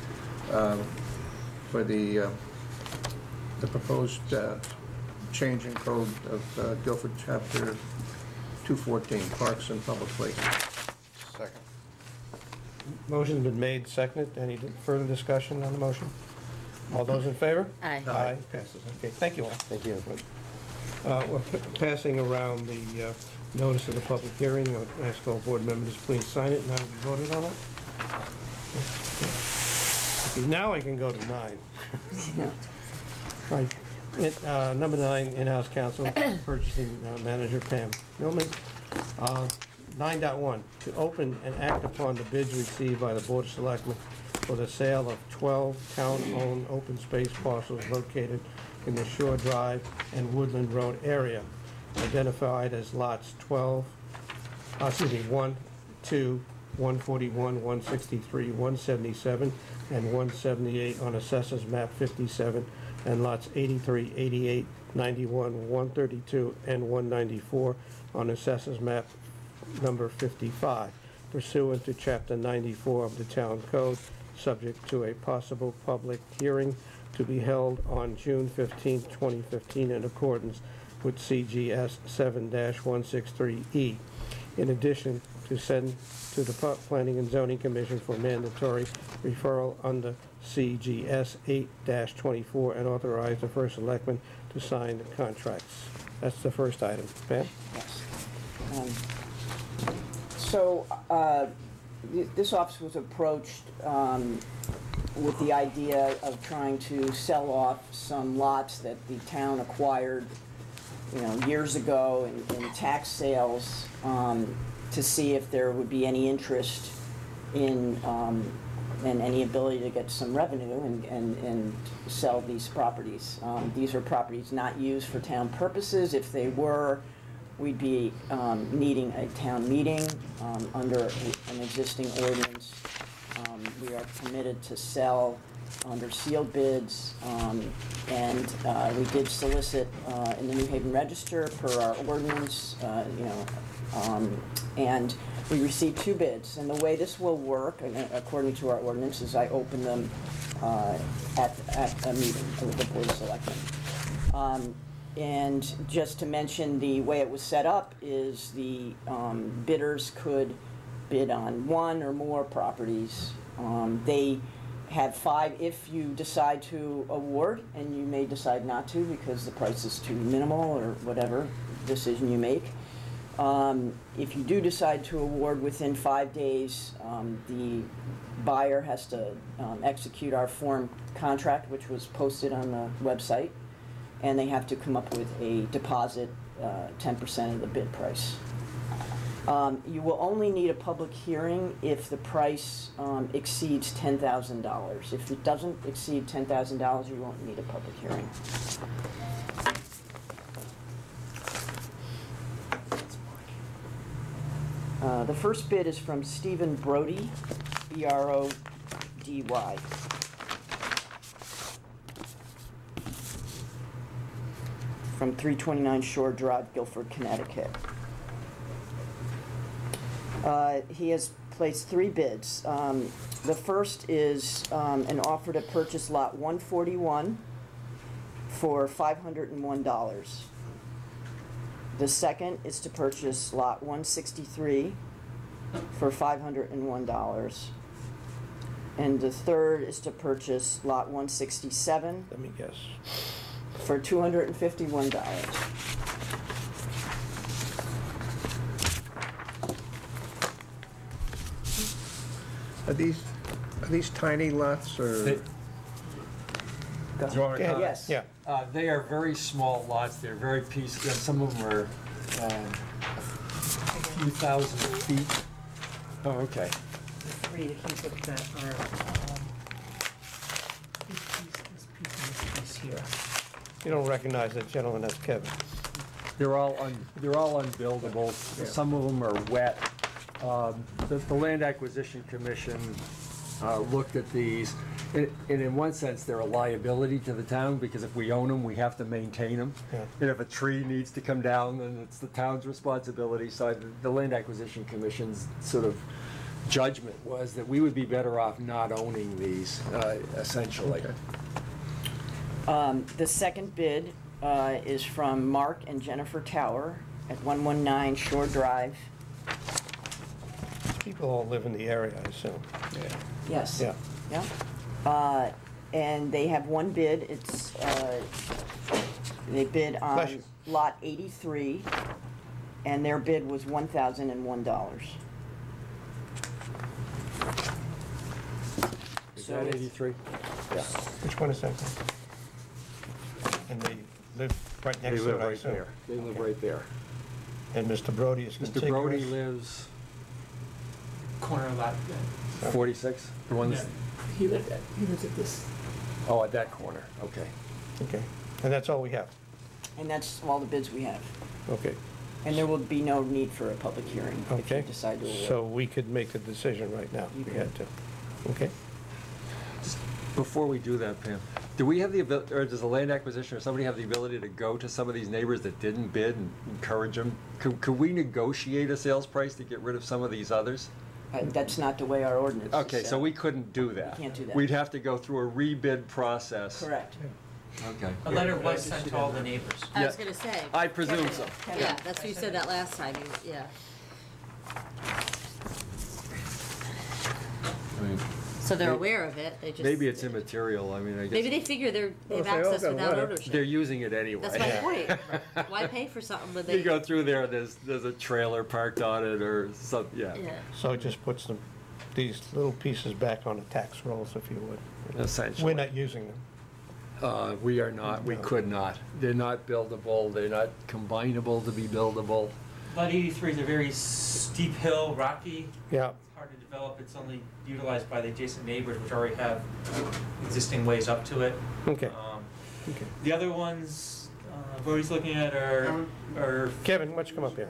for the proposed change in code of Guilford Chapter 214, Parks and Public Places. Second. Motion's been made, seconded. Any further discussion on the motion? All those in favor? Aye. Aye, passes. Okay, thank you all. Thank you. We're passing around the notice of the public hearing. I'll ask all board members to please sign it now that we voted on it. Okay, now I can go to 9. All right, Number 9, in-house counsel, purchasing manager Pam Millman. 9.1, to open and act upon the bids received by the Board of Selectmen for the sale of 12 town-owned open space parcels located in the Shore Drive and Woodland Road area, identified as lots 1, 2, 141, 163, 177, and 178 on Assessors Map 57, and lots 83, 88, 91, 132, and 194 on Assessors Map number 55, pursuant to Chapter 94 of the Town Code, subject to a possible public hearing to be held on June 15, 2015, in accordance with CGS 7-163E. In addition, to send to the Planning and Zoning Commission for mandatory referral under CGS 8-24 and authorize the first selectman to sign the contracts. That's the first item. Pam? Yes. This office was approached with the idea of trying to sell off some lots that the town acquired, years ago in tax sales, to see if there would be any interest in and any ability to get some revenue and sell these properties. These are properties not used for town purposes. If they were, we'd be needing a town meeting under an existing ordinance. We are permitted to sell under sealed bids, and we did solicit in the New Haven Register per our ordinance, and we received 2 bids. And the way this will work, according to our ordinance, is I open them at a meeting with the Board of Selectmen. And just to mention, the way it was set up is the bidders could bid on 1 or more properties. They have 5 if you decide to award, and you may decide not to because the price is too minimal or whatever decision you make. If you do decide to award within 5 days, the buyer has to execute our form contract, which was posted on the website, and they have to come up with a deposit, 10% of the bid price. You will only need a public hearing if the price exceeds $10,000. If it doesn't exceed $10,000, you won't need a public hearing. The first bid is from Stephen Brody, B-R-O-D-Y. From 329 Shore Drive, Guilford, Connecticut. He has placed 3 bids. The first is an offer to purchase lot 141 for $501. The second is to purchase lot 163 for $501. And the third is to purchase lot 167. Let me guess. For $251. Are these tiny lots or? Yes. Yeah. They are very small lots. They're very pieced. Some of them are a few thousand feet. Oh, okay. Read if you look at our, this piece and this piece here. You don't recognize that gentleman, that's Kevin. They're all unbuildable. Some of them are wet. The Land Acquisition Commission looked at these, and in one sense, they're a liability to the town, because if we own them, we have to maintain them. Yeah. And if a tree needs to come down, then it's the town's responsibility. So the Land Acquisition Commission's sort of judgment was that we would be better off not owning these, essentially. Okay. The second bid is from Mark and Jennifer Tower at 119 Shore Drive. People all live in the area, I assume. Yeah. Yes. Yeah. Yeah. And they have 1 bid. It's they bid on lot 83, and their bid was $1,001. Is that 83? Yeah. Which one is that? and they live right They next to live it, I right assume. there. They live right there. And Mr. Brody is Mr. Brody contiguous? lives Corner lot. 46? The one that's, He lives at this. oh, at that corner, okay. Okay, and that's all we have? And that's all the bids we have. Okay, And there will be no need for a public hearing if you okay. decide to award. So we could make a decision right now, if we had to. Okay? Before we do that, Pam, do we have the ability, or does the land acquisition, or somebody have the ability to go to some of these neighbors that didn't bid and encourage them? Could we negotiate a sales price to get rid of some of these others? That's not the way our ordinance is Okay, set so up. we couldn't do that. We can't do that. We'd have to go through a rebid process. Correct. Okay. A letter was sent to all the neighbors. I was Yeah. gonna say. I presume so. Yeah, that's what you said that last time, yeah. I mean, So they're aware of it, they just. maybe it's immaterial, I mean, I Maybe guess they figure they Well, have if they all access got a without letter, ownership. they're using it anyway. That's my point. Why pay for something when they? You go through there, there's a trailer parked on it or some, yeah. Yeah. So it just puts them, these little pieces back on the tax rolls, if you would. Essentially. We're not using them. We are not, we No. could not. They're not buildable, they're not combinable to be buildable. Lot 83 is a very steep hill, rocky. Yeah, It's hard to develop. It's only utilized by the adjacent neighbors, which already have existing ways up to it. okay, okay. The other ones Brody's looking at are Kevin, why don't you come up here?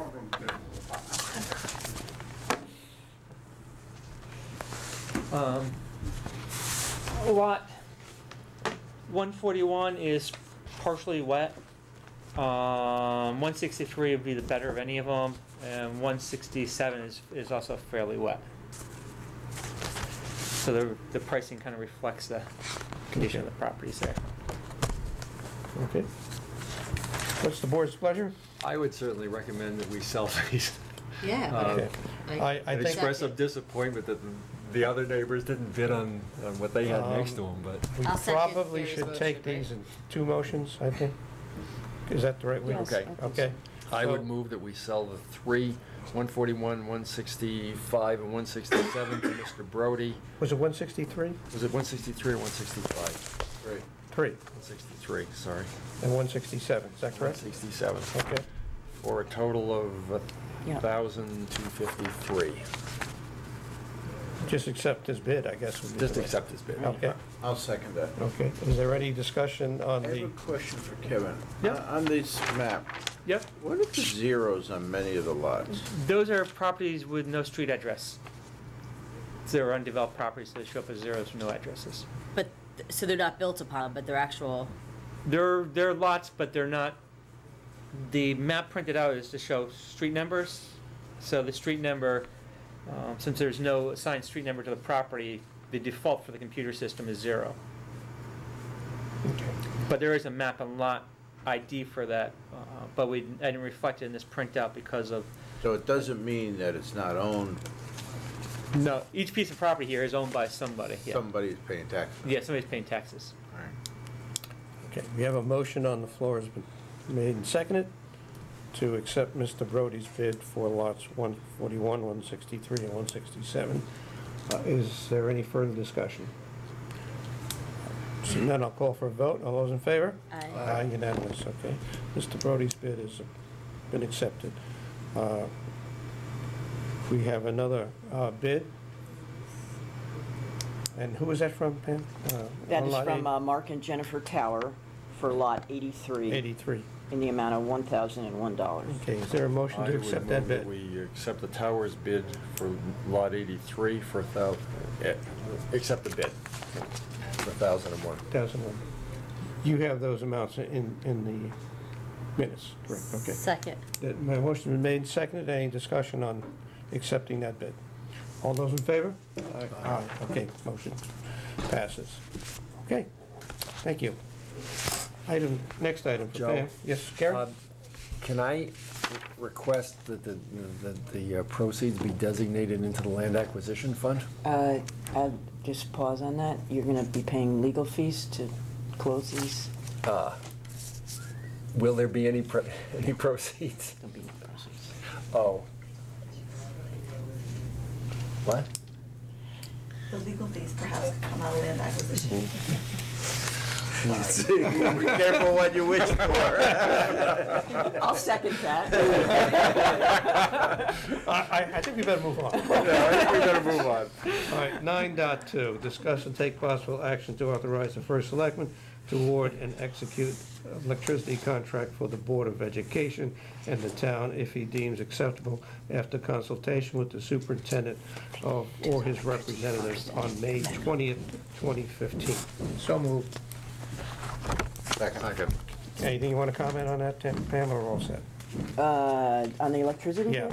lot 141 is partially wet. 163 would be the better of any of them, and 167 is also fairly wet. So the pricing kind of reflects the condition of the properties there. Okay. What's the board's pleasure? I would certainly recommend that we sell these. Yeah. Okay. I And think express some disappointment that the other neighbors didn't bid on what they had next to them, but. we I'll second probably Gary's should motion, take right? these in two motions, I think. Is that the right way? Yes, Okay. I think Okay. I would So- move that we sell the three, 141, 165, and 167 to Mr. Brody. Was it 163? Was it 163 or 165? Three. 3 163, sorry. and 167, is that correct? 167. Okay. For a total of Yeah. 1,253. Just accept his bid, I guess. would be Just the way. accept this bid. Okay, I'll second that. okay. Is there any discussion on I have the, a question for Kevin. Yep. On this map, Yep. what are the zeros on many of the lots? Those are properties with no street address. They're undeveloped properties, so they show up as zeros with no addresses. But, so they're not built upon, but they're actual, They're lots, but they're not, the map printed out is to show street numbers. So the street number, since there's no assigned street number to the property, the default for the computer system is 0. okay. But there is a map and lot ID for that, but I didn't reflect it in this printout because of, So it doesn't mean that it's not owned, no, each piece of property here is owned by somebody, yeah. somebody's paying taxes. Yeah, somebody's paying taxes. All right. Okay, we have a motion on the floor has been made and seconded to accept Mr. Brody's bid for lots 141, 163, and 167. Is there any further discussion? Seeing none, I'll call for a vote. All those in favor? Aye. Aye, unanimous, okay. Mr. Brody's bid has been accepted. We have another bid. And who is that from, Pam? That on is lot from Mark and Jennifer Tower for lot 83 83. in the amount of $1,001. Okay, is there a motion I to would accept that move bid? that we accept the tower's bid for lot 83 for accept the bid for 1,001. 1,001. You have those amounts in the minutes, correct? Okay. second. My motion has been made and seconded. Any discussion on accepting that bid? All those in favor? Aye. Okay, motion passes. Okay, thank you. Next item for Joe? Pam. Yes, Karen? Can I request that the proceeds be designated into the land acquisition fund? I'll just pause on that. You're going to be paying legal fees to close these? Will there be any proceeds? There'll be no proceeds. Oh. What? The legal fees perhaps come out of land acquisition. Be careful what you wish for. I'll second that. I think we better move on. Yeah, I think we better move on. All right, 9.2, discuss and take possible action to authorize the first selectman to award and execute electricity contract for the Board of Education and the town if he deems acceptable after consultation with the superintendent of, or his representatives on May 20th, 2015. So moved. Second. Anything you want to comment on that, Pam, or all set? On the electricity? Yeah.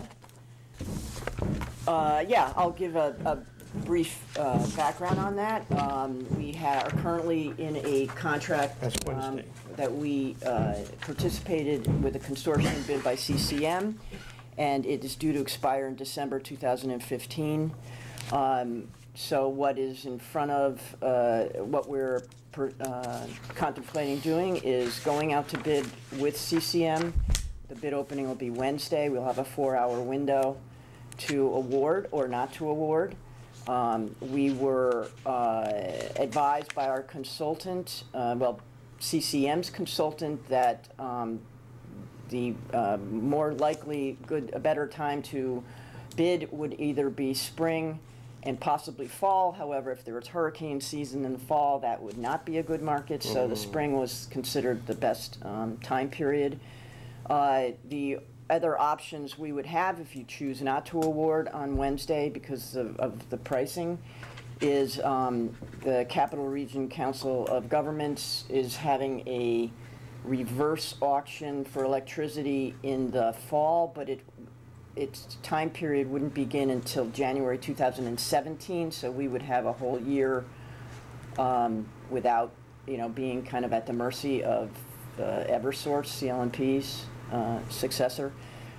Yeah, I'll give a brief background on that. We are currently in a contract That's Wednesday. that we participated with a consortium bid by CCM, and it is due to expire in December 2015. So what is in front of, what we're contemplating doing is going out to bid with CCM. The bid opening will be Wednesday. We'll have a 4-hour window to award or not to award. We were advised by our consultant, CCM's consultant, that the more likely, a better time to bid would either be spring and possibly fall. However, if there was hurricane season in the fall, that would not be a good market, so the spring was considered the best time period. The other options we would have if you choose not to award on Wednesday because of the pricing is the Capital Region Council of Governments is having a reverse auction for electricity in the fall, but its time period wouldn't begin until January 2017, so we would have a whole year without, being kind of at the mercy of Eversource, CLNP's successor.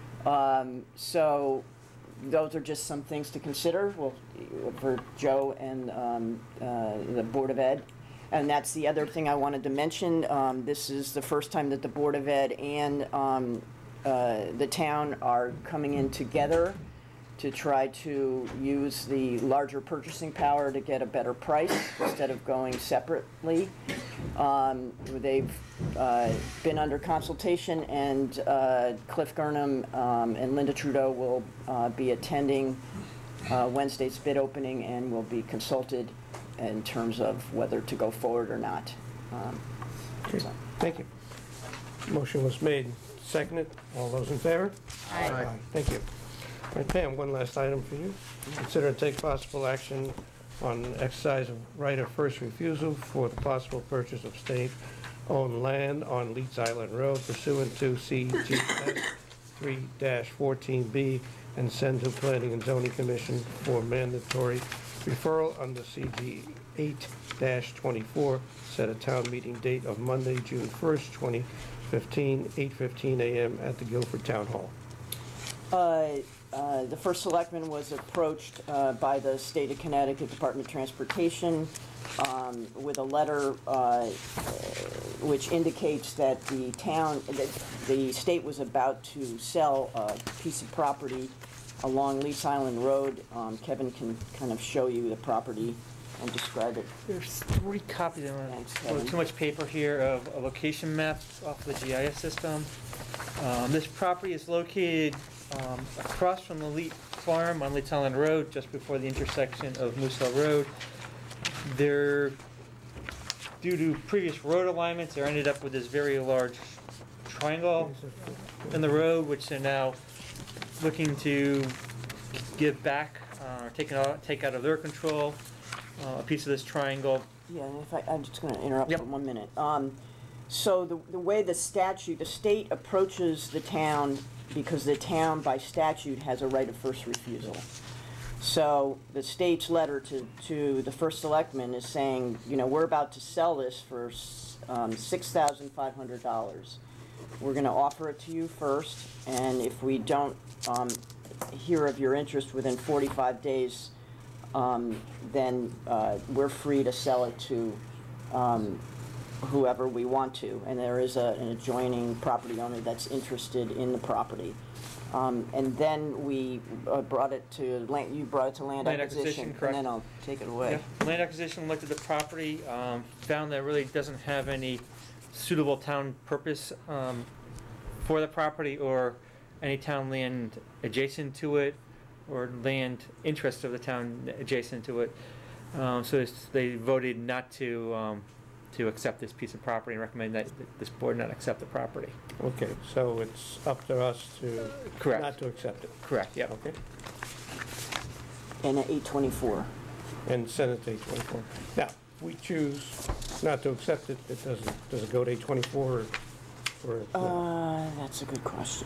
So those are just some things to consider for Joe and the Board of Ed. And that's the other thing I wanted to mention. This is the first time that the Board of Ed and the town are coming in together to try to use the larger purchasing power to get a better price instead of going separately. They've been under consultation, and Cliff Gurnham and Linda Trudeau will be attending Wednesday's bid opening and will be consulted in terms of whether to go forward or not. Okay, thank you. Motion was made, seconded. All those in favor? Aye. Thank you. All right, Pam, one last item for you. Consider and take possible action on exercise of right of first refusal for the possible purchase of state-owned land on Leeds Island Road pursuant to CG 3-14B and send to Planning and Zoning Commission for mandatory referral under CG 8-24, set a town meeting date of Monday, June 1st, 2015, 8:15 a.m. at the Guilford Town Hall. The first selectman was approached by the State of Connecticut Department of Transportation with a letter which indicates that the state was about to sell a piece of property along Leeds Island Road. Kevin can kind of show you the property and describe it. There's 3 copies. Thanks, A little Kevin. too much paper here of a location map off the GIS system. This property is located across from the Leet Farm on Leeds Island Road, just before the intersection of Moose Hill Road. Due to previous road alignments, they ended up with this very large triangle in the road, which they're now looking to give back, or take out of their control, a piece of this triangle. Yeah, and I'm just going to interrupt Yep. for 1 minute. So the way the state approaches the town, because the town by statute has a right of first refusal. So the state's letter to the first selectman is saying, we're about to sell this for $6,500. We're going to offer it to you first, and if we don't hear of your interest within 45 days, then we're free to sell it to whoever we want to. And there is an adjoining property owner that's interested in the property. And then we brought it to land, you brought it to land Land acquisition. acquisition, correct. And then I'll take it away. Yeah, land acquisition looked at the property, found that it really doesn't have any suitable town purpose for the property or any town land adjacent to it or land interest of the town adjacent to it. They voted not to accept this piece of property and recommend that this board not accept the property. Okay, so it's up to us to, Correct. not to accept it. Correct, yeah. Okay, And at 824. and send it to 824. Now, if we choose not to accept it, does it go to 824 or? That's a good question.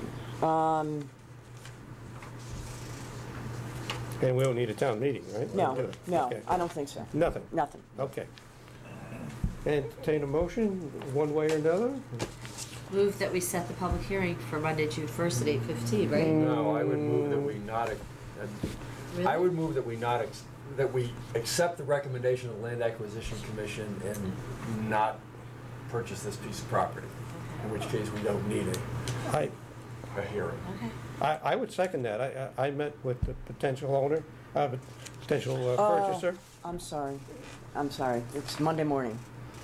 And we don't need a town meeting, right? No, Do it. no, Okay. I don't think so. Nothing? Nothing. Okay. Entertain a motion, one way or another? Move that we set the public hearing for Monday, June 1st at 8:15, right? No, I would move that we not, Really? I would move that we not, that we accept the recommendation of the Land Acquisition Commission and not purchase this piece of property, in which case we don't need I hearing. Okay. I would second that. I met with the potential owner, potential Oh. purchaser. I'm sorry. It's Monday morning.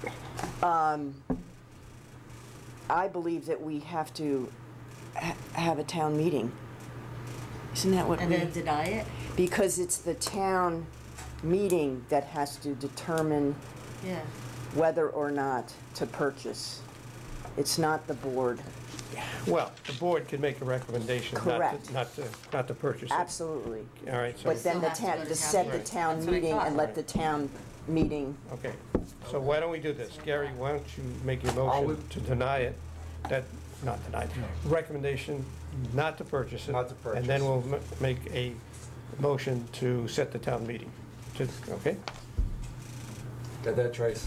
I believe that we have to have a town meeting. Isn't that what And we? then deny it? Because it's the town meeting that has to determine Yeah. whether or not to purchase. It's not the board. Well, the board can make a recommendation Correct. not to purchase it. Absolutely. All right, so, But then the Still has to go town, to to town set the meeting. town That's what I meeting thought. and let the town meeting, okay. So why don't we do this? Gary, why don't you make your motion to deny it, not deny, recommendation not to purchase it. Not to purchase. And then we'll make a motion to set the town meeting. Okay? Got that, Trace?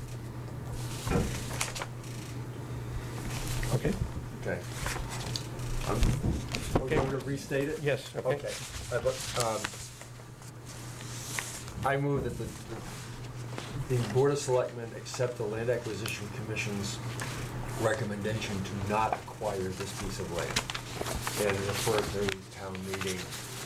Okay? Okay. Okay, want to restate it? Yes, okay. Okay. I move that the Board of Selectmen accept the Land Acquisition Commission's recommendation to not acquire this piece of land and refer it to town meeting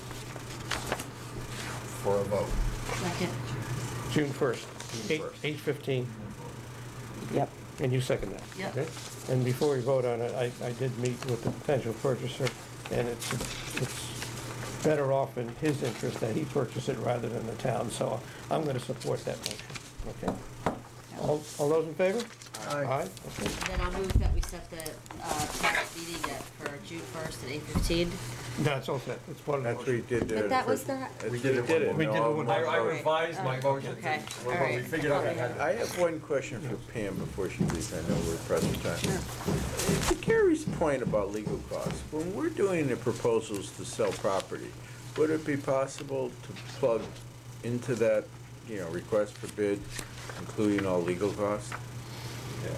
for a vote. Second. June 1st, June 1st. 8:15, yep. and you second that? Yep. Okay? And before we vote on it, I did meet with the potential purchaser, and it's better off in his interest that he purchase it rather than the town, so I'm going to support that motion. Okay? All those in favor? Aye. Aye? Okay. And then I'll move that we set the next meeting for June 1st at 8:15. No, it's all set. It's part of the That's what you motion. did. But that was the, We did it. We did it one I more. revised my motion. Okay, When all we right. figured out I had I have one question for Pam before she leaves. I know we're pressed for time. To Carrie's point about legal costs, when we're doing the proposals to sell property, would it be possible to plug into that, request for bid, including all legal costs? Yeah.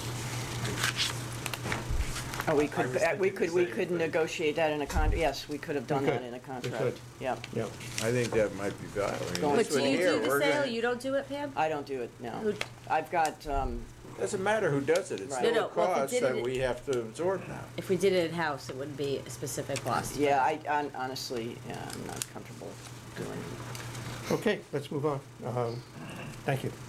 Oh, we I could, was thinking we the could same thing. negotiate that in a yes, we could have done We that could. in a We contract. could. Yep. Yeah. I think that might be valuable. I mean, But this but do one you here, do the we're sale? gonna- You don't do it, Pam? I don't do it, no. Who- I've got, Doesn't matter who does it. It's Right. still No, a no, well, if we cost did that it- we have to absorb now. If we did it in-house, it wouldn't be a specific cost. yeah, honestly, I'm not comfortable doing it. Okay, let's move on. Thank you.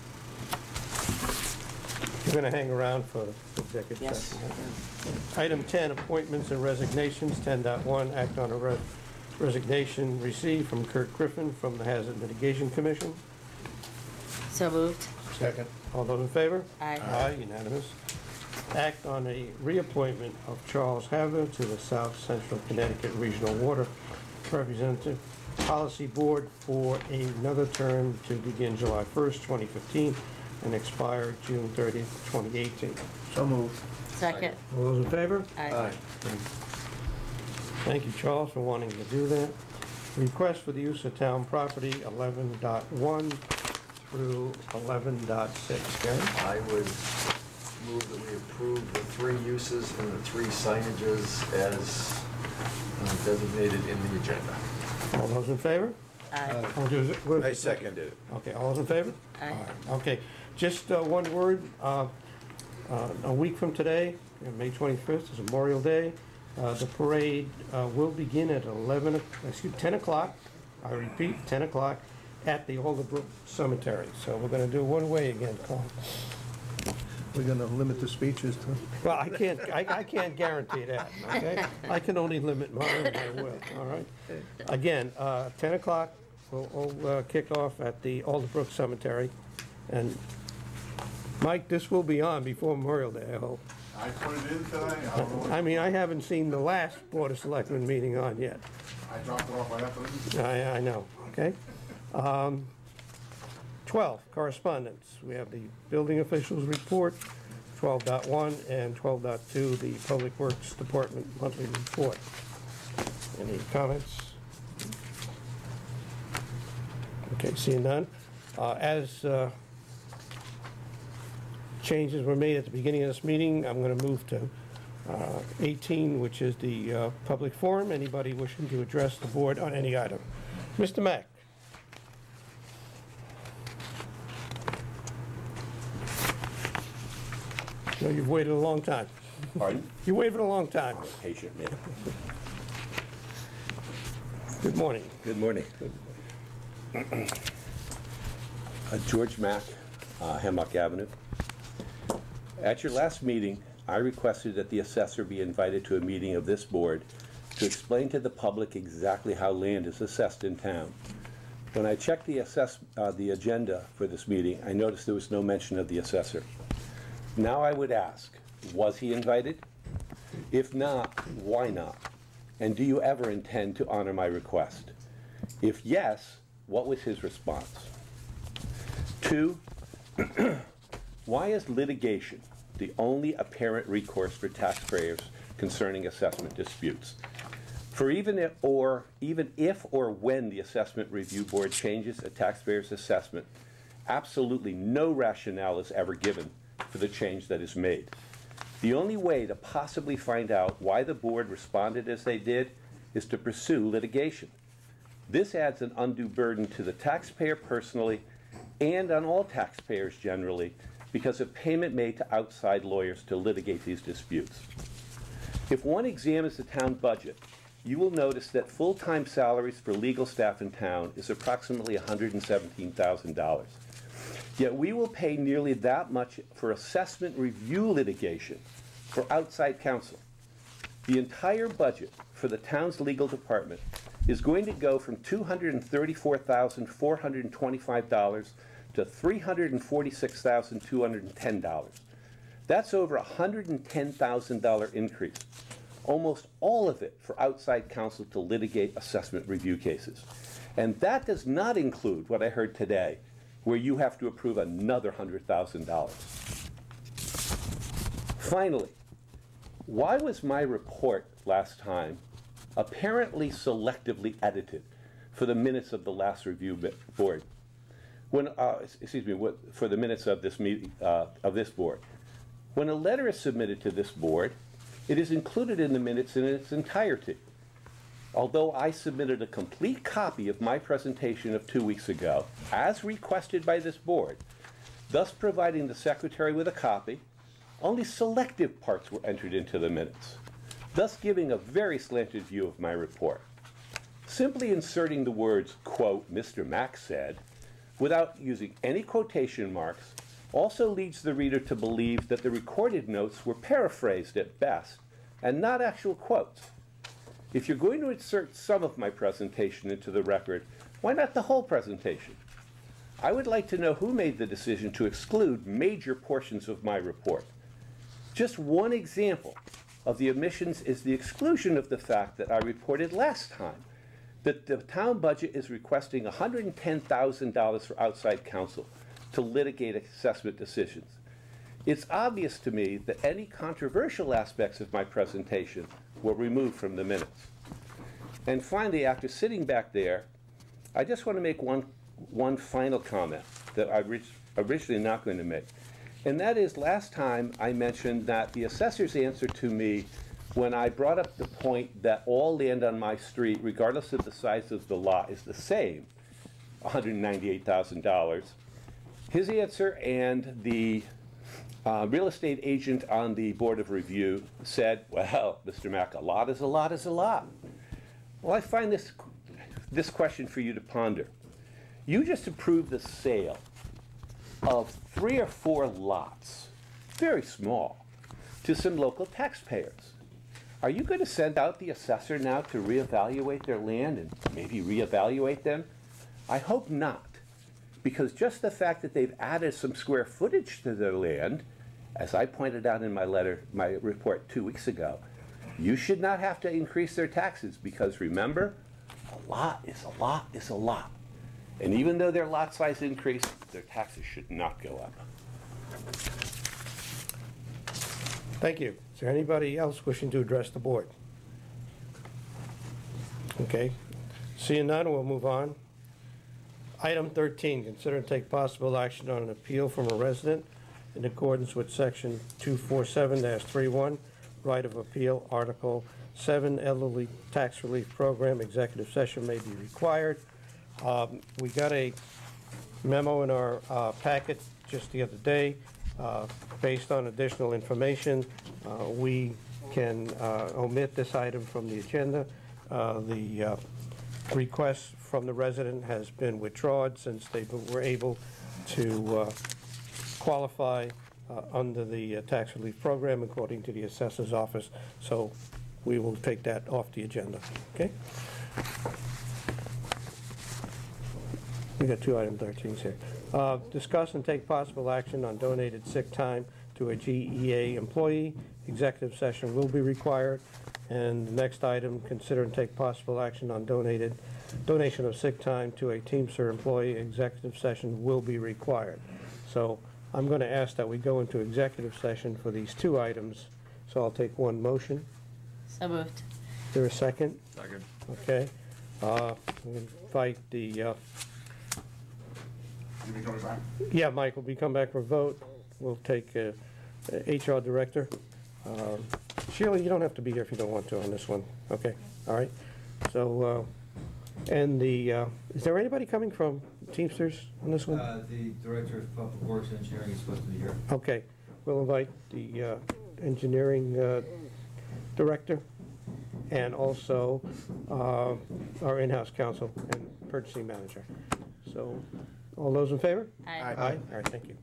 You're going to hang around for executive Yes. session. okay? Item 10, appointments and resignations. 10.1, act on a resignation received from Kurt Griffin from the Hazard Mitigation Commission. So moved. Second. All those in favor? Aye. Aye, unanimous. Act on a reappointment of Charles Haver to the South Central Connecticut Regional Water Representative Policy Board for another term to begin July 1st, 2015, and expire June 30th, 2018. So moved. Second. All those in favor? Aye. Thank you, Charles, for wanting to do that. Request for the use of town property 11.1 through 11.6. Gary? I would move that we approve the 3 uses and the 3 signages as designated in the agenda. All those in favor? Aye. I seconded it. Okay, all those in favor? Aye. Okay, just one word. A week from today, May 25th, is Memorial Day. The parade will begin at 10 o'clock, I repeat, 10 o'clock, at the Alderbrook Cemetery. So we're going to do one way again, Carl. We're going to limit the speeches to... Well, I can't guarantee that, okay? I can only limit mine, and I will, all right? Again, 10 o'clock, we'll kick off at the Alderbrook Cemetery. And Mike, this will be on before Memorial Day, I hope. I put it in today. I mean, I haven't seen the last Board of Selectmen meeting on yet. I dropped it off right after. I know, okay? 12, correspondence. We have the building officials report, 12.1, and 12.2, the Public Works Department monthly report. Any comments? Okay, seeing none. As changes were made at the beginning of this meeting, I'm going to move to 18, which is the public forum. Anybody wishing to address the board on any item? Mr. Mack. No, you've waited a long time. Pardon? You waited a long time. I'm a patient man. Good morning. Good morning. George Mack, Hemlock Avenue. At your last meeting, I requested that the assessor be invited to a meeting of this board to explain to the public exactly how land is assessed in town. When I checked the agenda for this meeting, I noticed there was no mention of the assessor. Now I would ask, was he invited? If not, why not? And do you ever intend to honor my request? If yes, what was his response? 2, why is litigation the only apparent recourse for taxpayers concerning assessment disputes? For even if or when the Assessment Review Board changes a taxpayer's assessment, absolutely no rationale is ever given for the change that is made. The only way to possibly find out why the board responded as they did is to pursue litigation. This adds an undue burden to the taxpayer personally and on all taxpayers generally because of payment made to outside lawyers to litigate these disputes. If one examines the town budget, you will notice that full-time salaries for legal staff in town is approximately $117,000. Yet we will pay nearly that much for assessment review litigation for outside counsel. The entire budget for the town's legal department is going to go from $234,425 to $346,210. That's over a $110,000 increase, almost all of it for outside counsel to litigate assessment review cases. And that does not include what I heard today, where you have to approve another $100,000. Finally, why was my report last time apparently selectively edited for the minutes of the last review board? For the minutes of this meeting of this board. When a letter is submitted to this board, it is included in the minutes in its entirety. Although I submitted a complete copy of my presentation of 2 weeks ago, as requested by this board, thus providing the secretary with a copy, only selective parts were entered into the minutes, thus giving a very slanted view of my report. Simply inserting the words, quote, Mr. Mack said, without using any quotation marks, also leads the reader to believe that the recorded notes were paraphrased at best and not actual quotes. If you're going to insert some of my presentation into the record, why not the whole presentation? I would like to know who made the decision to exclude major portions of my report. Just one example of the omissions is the exclusion of the fact that I reported last time that the town budget is requesting $110,000 for outside counsel to litigate assessment decisions. It's obvious to me that any controversial aspects of my presentation were removed from the minutes. And finally, after sitting back there, I just want to make one final comment that I was originally not going to make. And that is, last time I mentioned that the assessor's answer to me when I brought up the point that all land on my street, regardless of the size of the lot, is the same, $198,000, his answer and the Real estate agent on the Board of Review said, well, Mr. Mack, a lot is a lot is a lot. Well, I find this question for you to ponder. You just approved the sale of 3 or 4 lots, very small, to some local taxpayers. Are you going to send out the assessor now to reevaluate their land and maybe reevaluate them? I hope not, because just the fact that they've added some square footage to their land, as I pointed out in my report 2 weeks ago, you should not have to increase their taxes, because remember, a lot is a lot is a lot. And even though their lot size increased, their taxes should not go up. Thank you. Is there anybody else wishing to address the board? Okay. Seeing none, we'll move on. Item 13, consider and take possible action on an appeal from a resident in accordance with Section 247-31, Right of Appeal, Article 7, Elderly Tax Relief Program. Executive session may be required. We got a memo in our packet just the other day. Based on additional information, we can omit this item from the agenda. The request from the resident has been withdrawn since they were able to qualify under the tax relief program according to the assessor's office. So we will take that off the agenda. Okay? We got 2 item 13s here. Discuss and take possible action on donated sick time to a GEA employee. Executive session will be required. And the next item, consider and take possible action on donation of sick time to a Teamster employee. Executive session will be required. So I'm going to ask that we go into executive session for these 2 items. So I'll take one motion. So moved. Is there a second? Second. Okay. We invite the yeah, Mike, will be come back for a vote. We'll take HR director. Sheila, you don't have to be here if you don't want to on this one. Okay, all right. So, and the, is there anybody coming from Teamsters on this one? The Director of Public Works and Engineering is supposed to be here. Okay, we'll invite the engineering director and also our in-house counsel and purchasing manager. So, all those in favor? Aye. Aye. All right, thank you.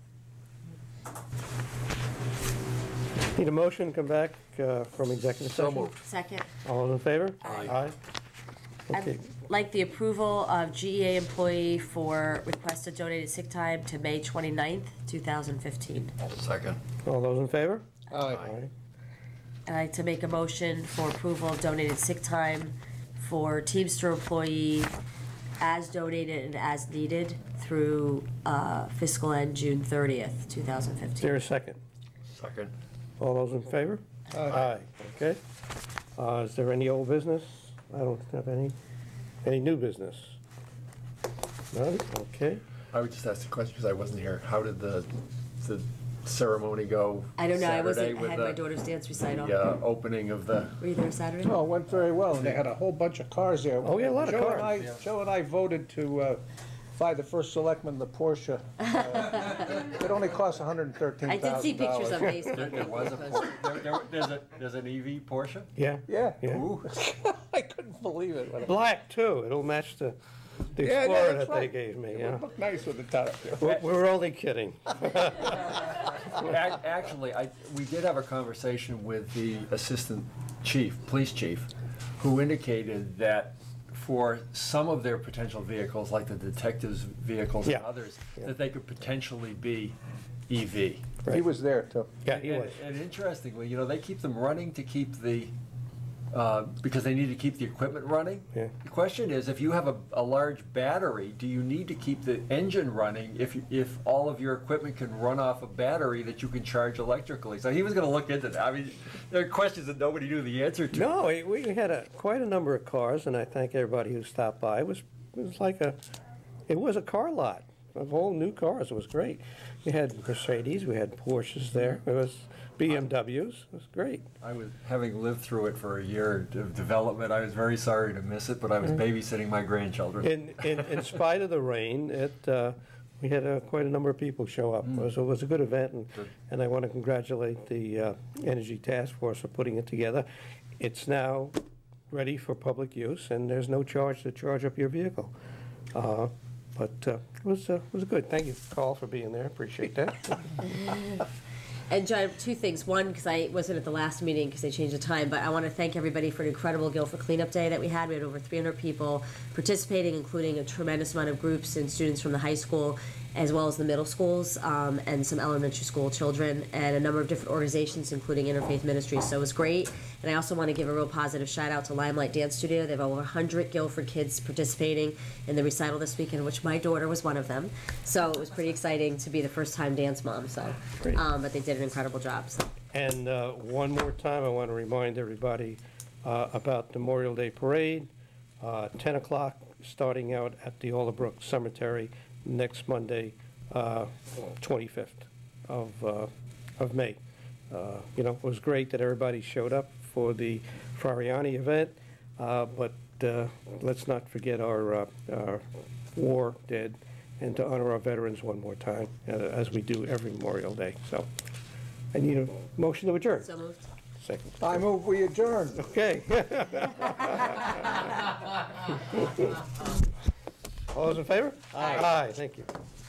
Need a motion to come back from executive session? So moved. Second. All those in favor? Aye. Okay. I'd like the approval of GEA employee for requested donated sick time to May 29th, 2015. Second. All those in favor? Aye. I'd like to make a motion for approval of donated sick time for Teamster employee as donated and as needed through fiscal end June 30th, 2015. Is there a second? Second. All those in favor? Aye. Okay. Is there any old business? I don't have any. Any new business? None? Okay. I would just ask the question because I wasn't here. How did the ceremony go? I don't know. Saturday I with had my daughter's dance recital. the opening of the. Were you there Saturday? Oh, it went very well, and they had a whole bunch of cars there. Oh, yeah, a lot of cars. Joe and I voted to buy the first selectman the Porsche. It only cost $113,000. I did see pictures on Facebook. There was there's an EV Porsche. Yeah. Yeah. Yeah. Ooh. I couldn't believe it. Black too. It'll match the Yeah, Explorer that's that they right. gave me. It Yeah. would look nice with the top. We're only kidding. Actually, we did have a conversation with the assistant chief, police chief, who indicated that for some of their potential vehicles, like the detectives' vehicles and Yeah. others, that they could potentially be EV. Right. He was there too. Yeah, he was. And interestingly, they keep them running to keep the, because they need to keep the equipment running. Yeah. The question is, if you have a large battery, do you need to keep the engine running if all of your equipment can run off a battery that you can charge electrically? So he was going to look into that. I mean, there are questions that nobody knew the answer to. No, we had quite a number of cars, and I thank everybody who stopped by. It was a car lot of all new cars. It was great. We had Mercedes, we had Porsches there. It was BMWs. It was great. I was, having lived through it for a year of development, I was very sorry to miss it, but I was babysitting my grandchildren. In spite of the rain, it We had quite a number of people show up. So it was a good event, and I want to congratulate the Energy Task Force for putting it together. It's now ready for public use, and there's no charge to charge up your vehicle. But it was good. Thank you, Carl, for being there. Appreciate that. And John, two things. One, because I wasn't at the last meeting because they changed the time, but I want to thank everybody for an incredible Guilford Cleanup Day that we had. We had over 300 people participating, including a tremendous amount of groups and students from the high school, as well as the middle schools, and some elementary school children, and a number of different organizations, including Interfaith Ministries. So it was great. And I also want to give a real positive shout out to Limelight Dance Studio. They have over 100 Guilford kids participating in the recital this weekend, which my daughter was one of them. So it was pretty exciting to be the first time dance mom. So, but they did an incredible job. So. And one more time, I want to remind everybody about the Memorial Day Parade, 10 o'clock, starting out at the Alderbrook Cemetery next Monday, 25th of May. You know, it was great that everybody showed up for the Frariani event, but let's not forget our war dead, and to honor our veterans one more time, as we do every Memorial Day. So I need a motion to adjourn. So moved. Second. I move we adjourn. Okay. All those in favor? Aye. Aye, thank you.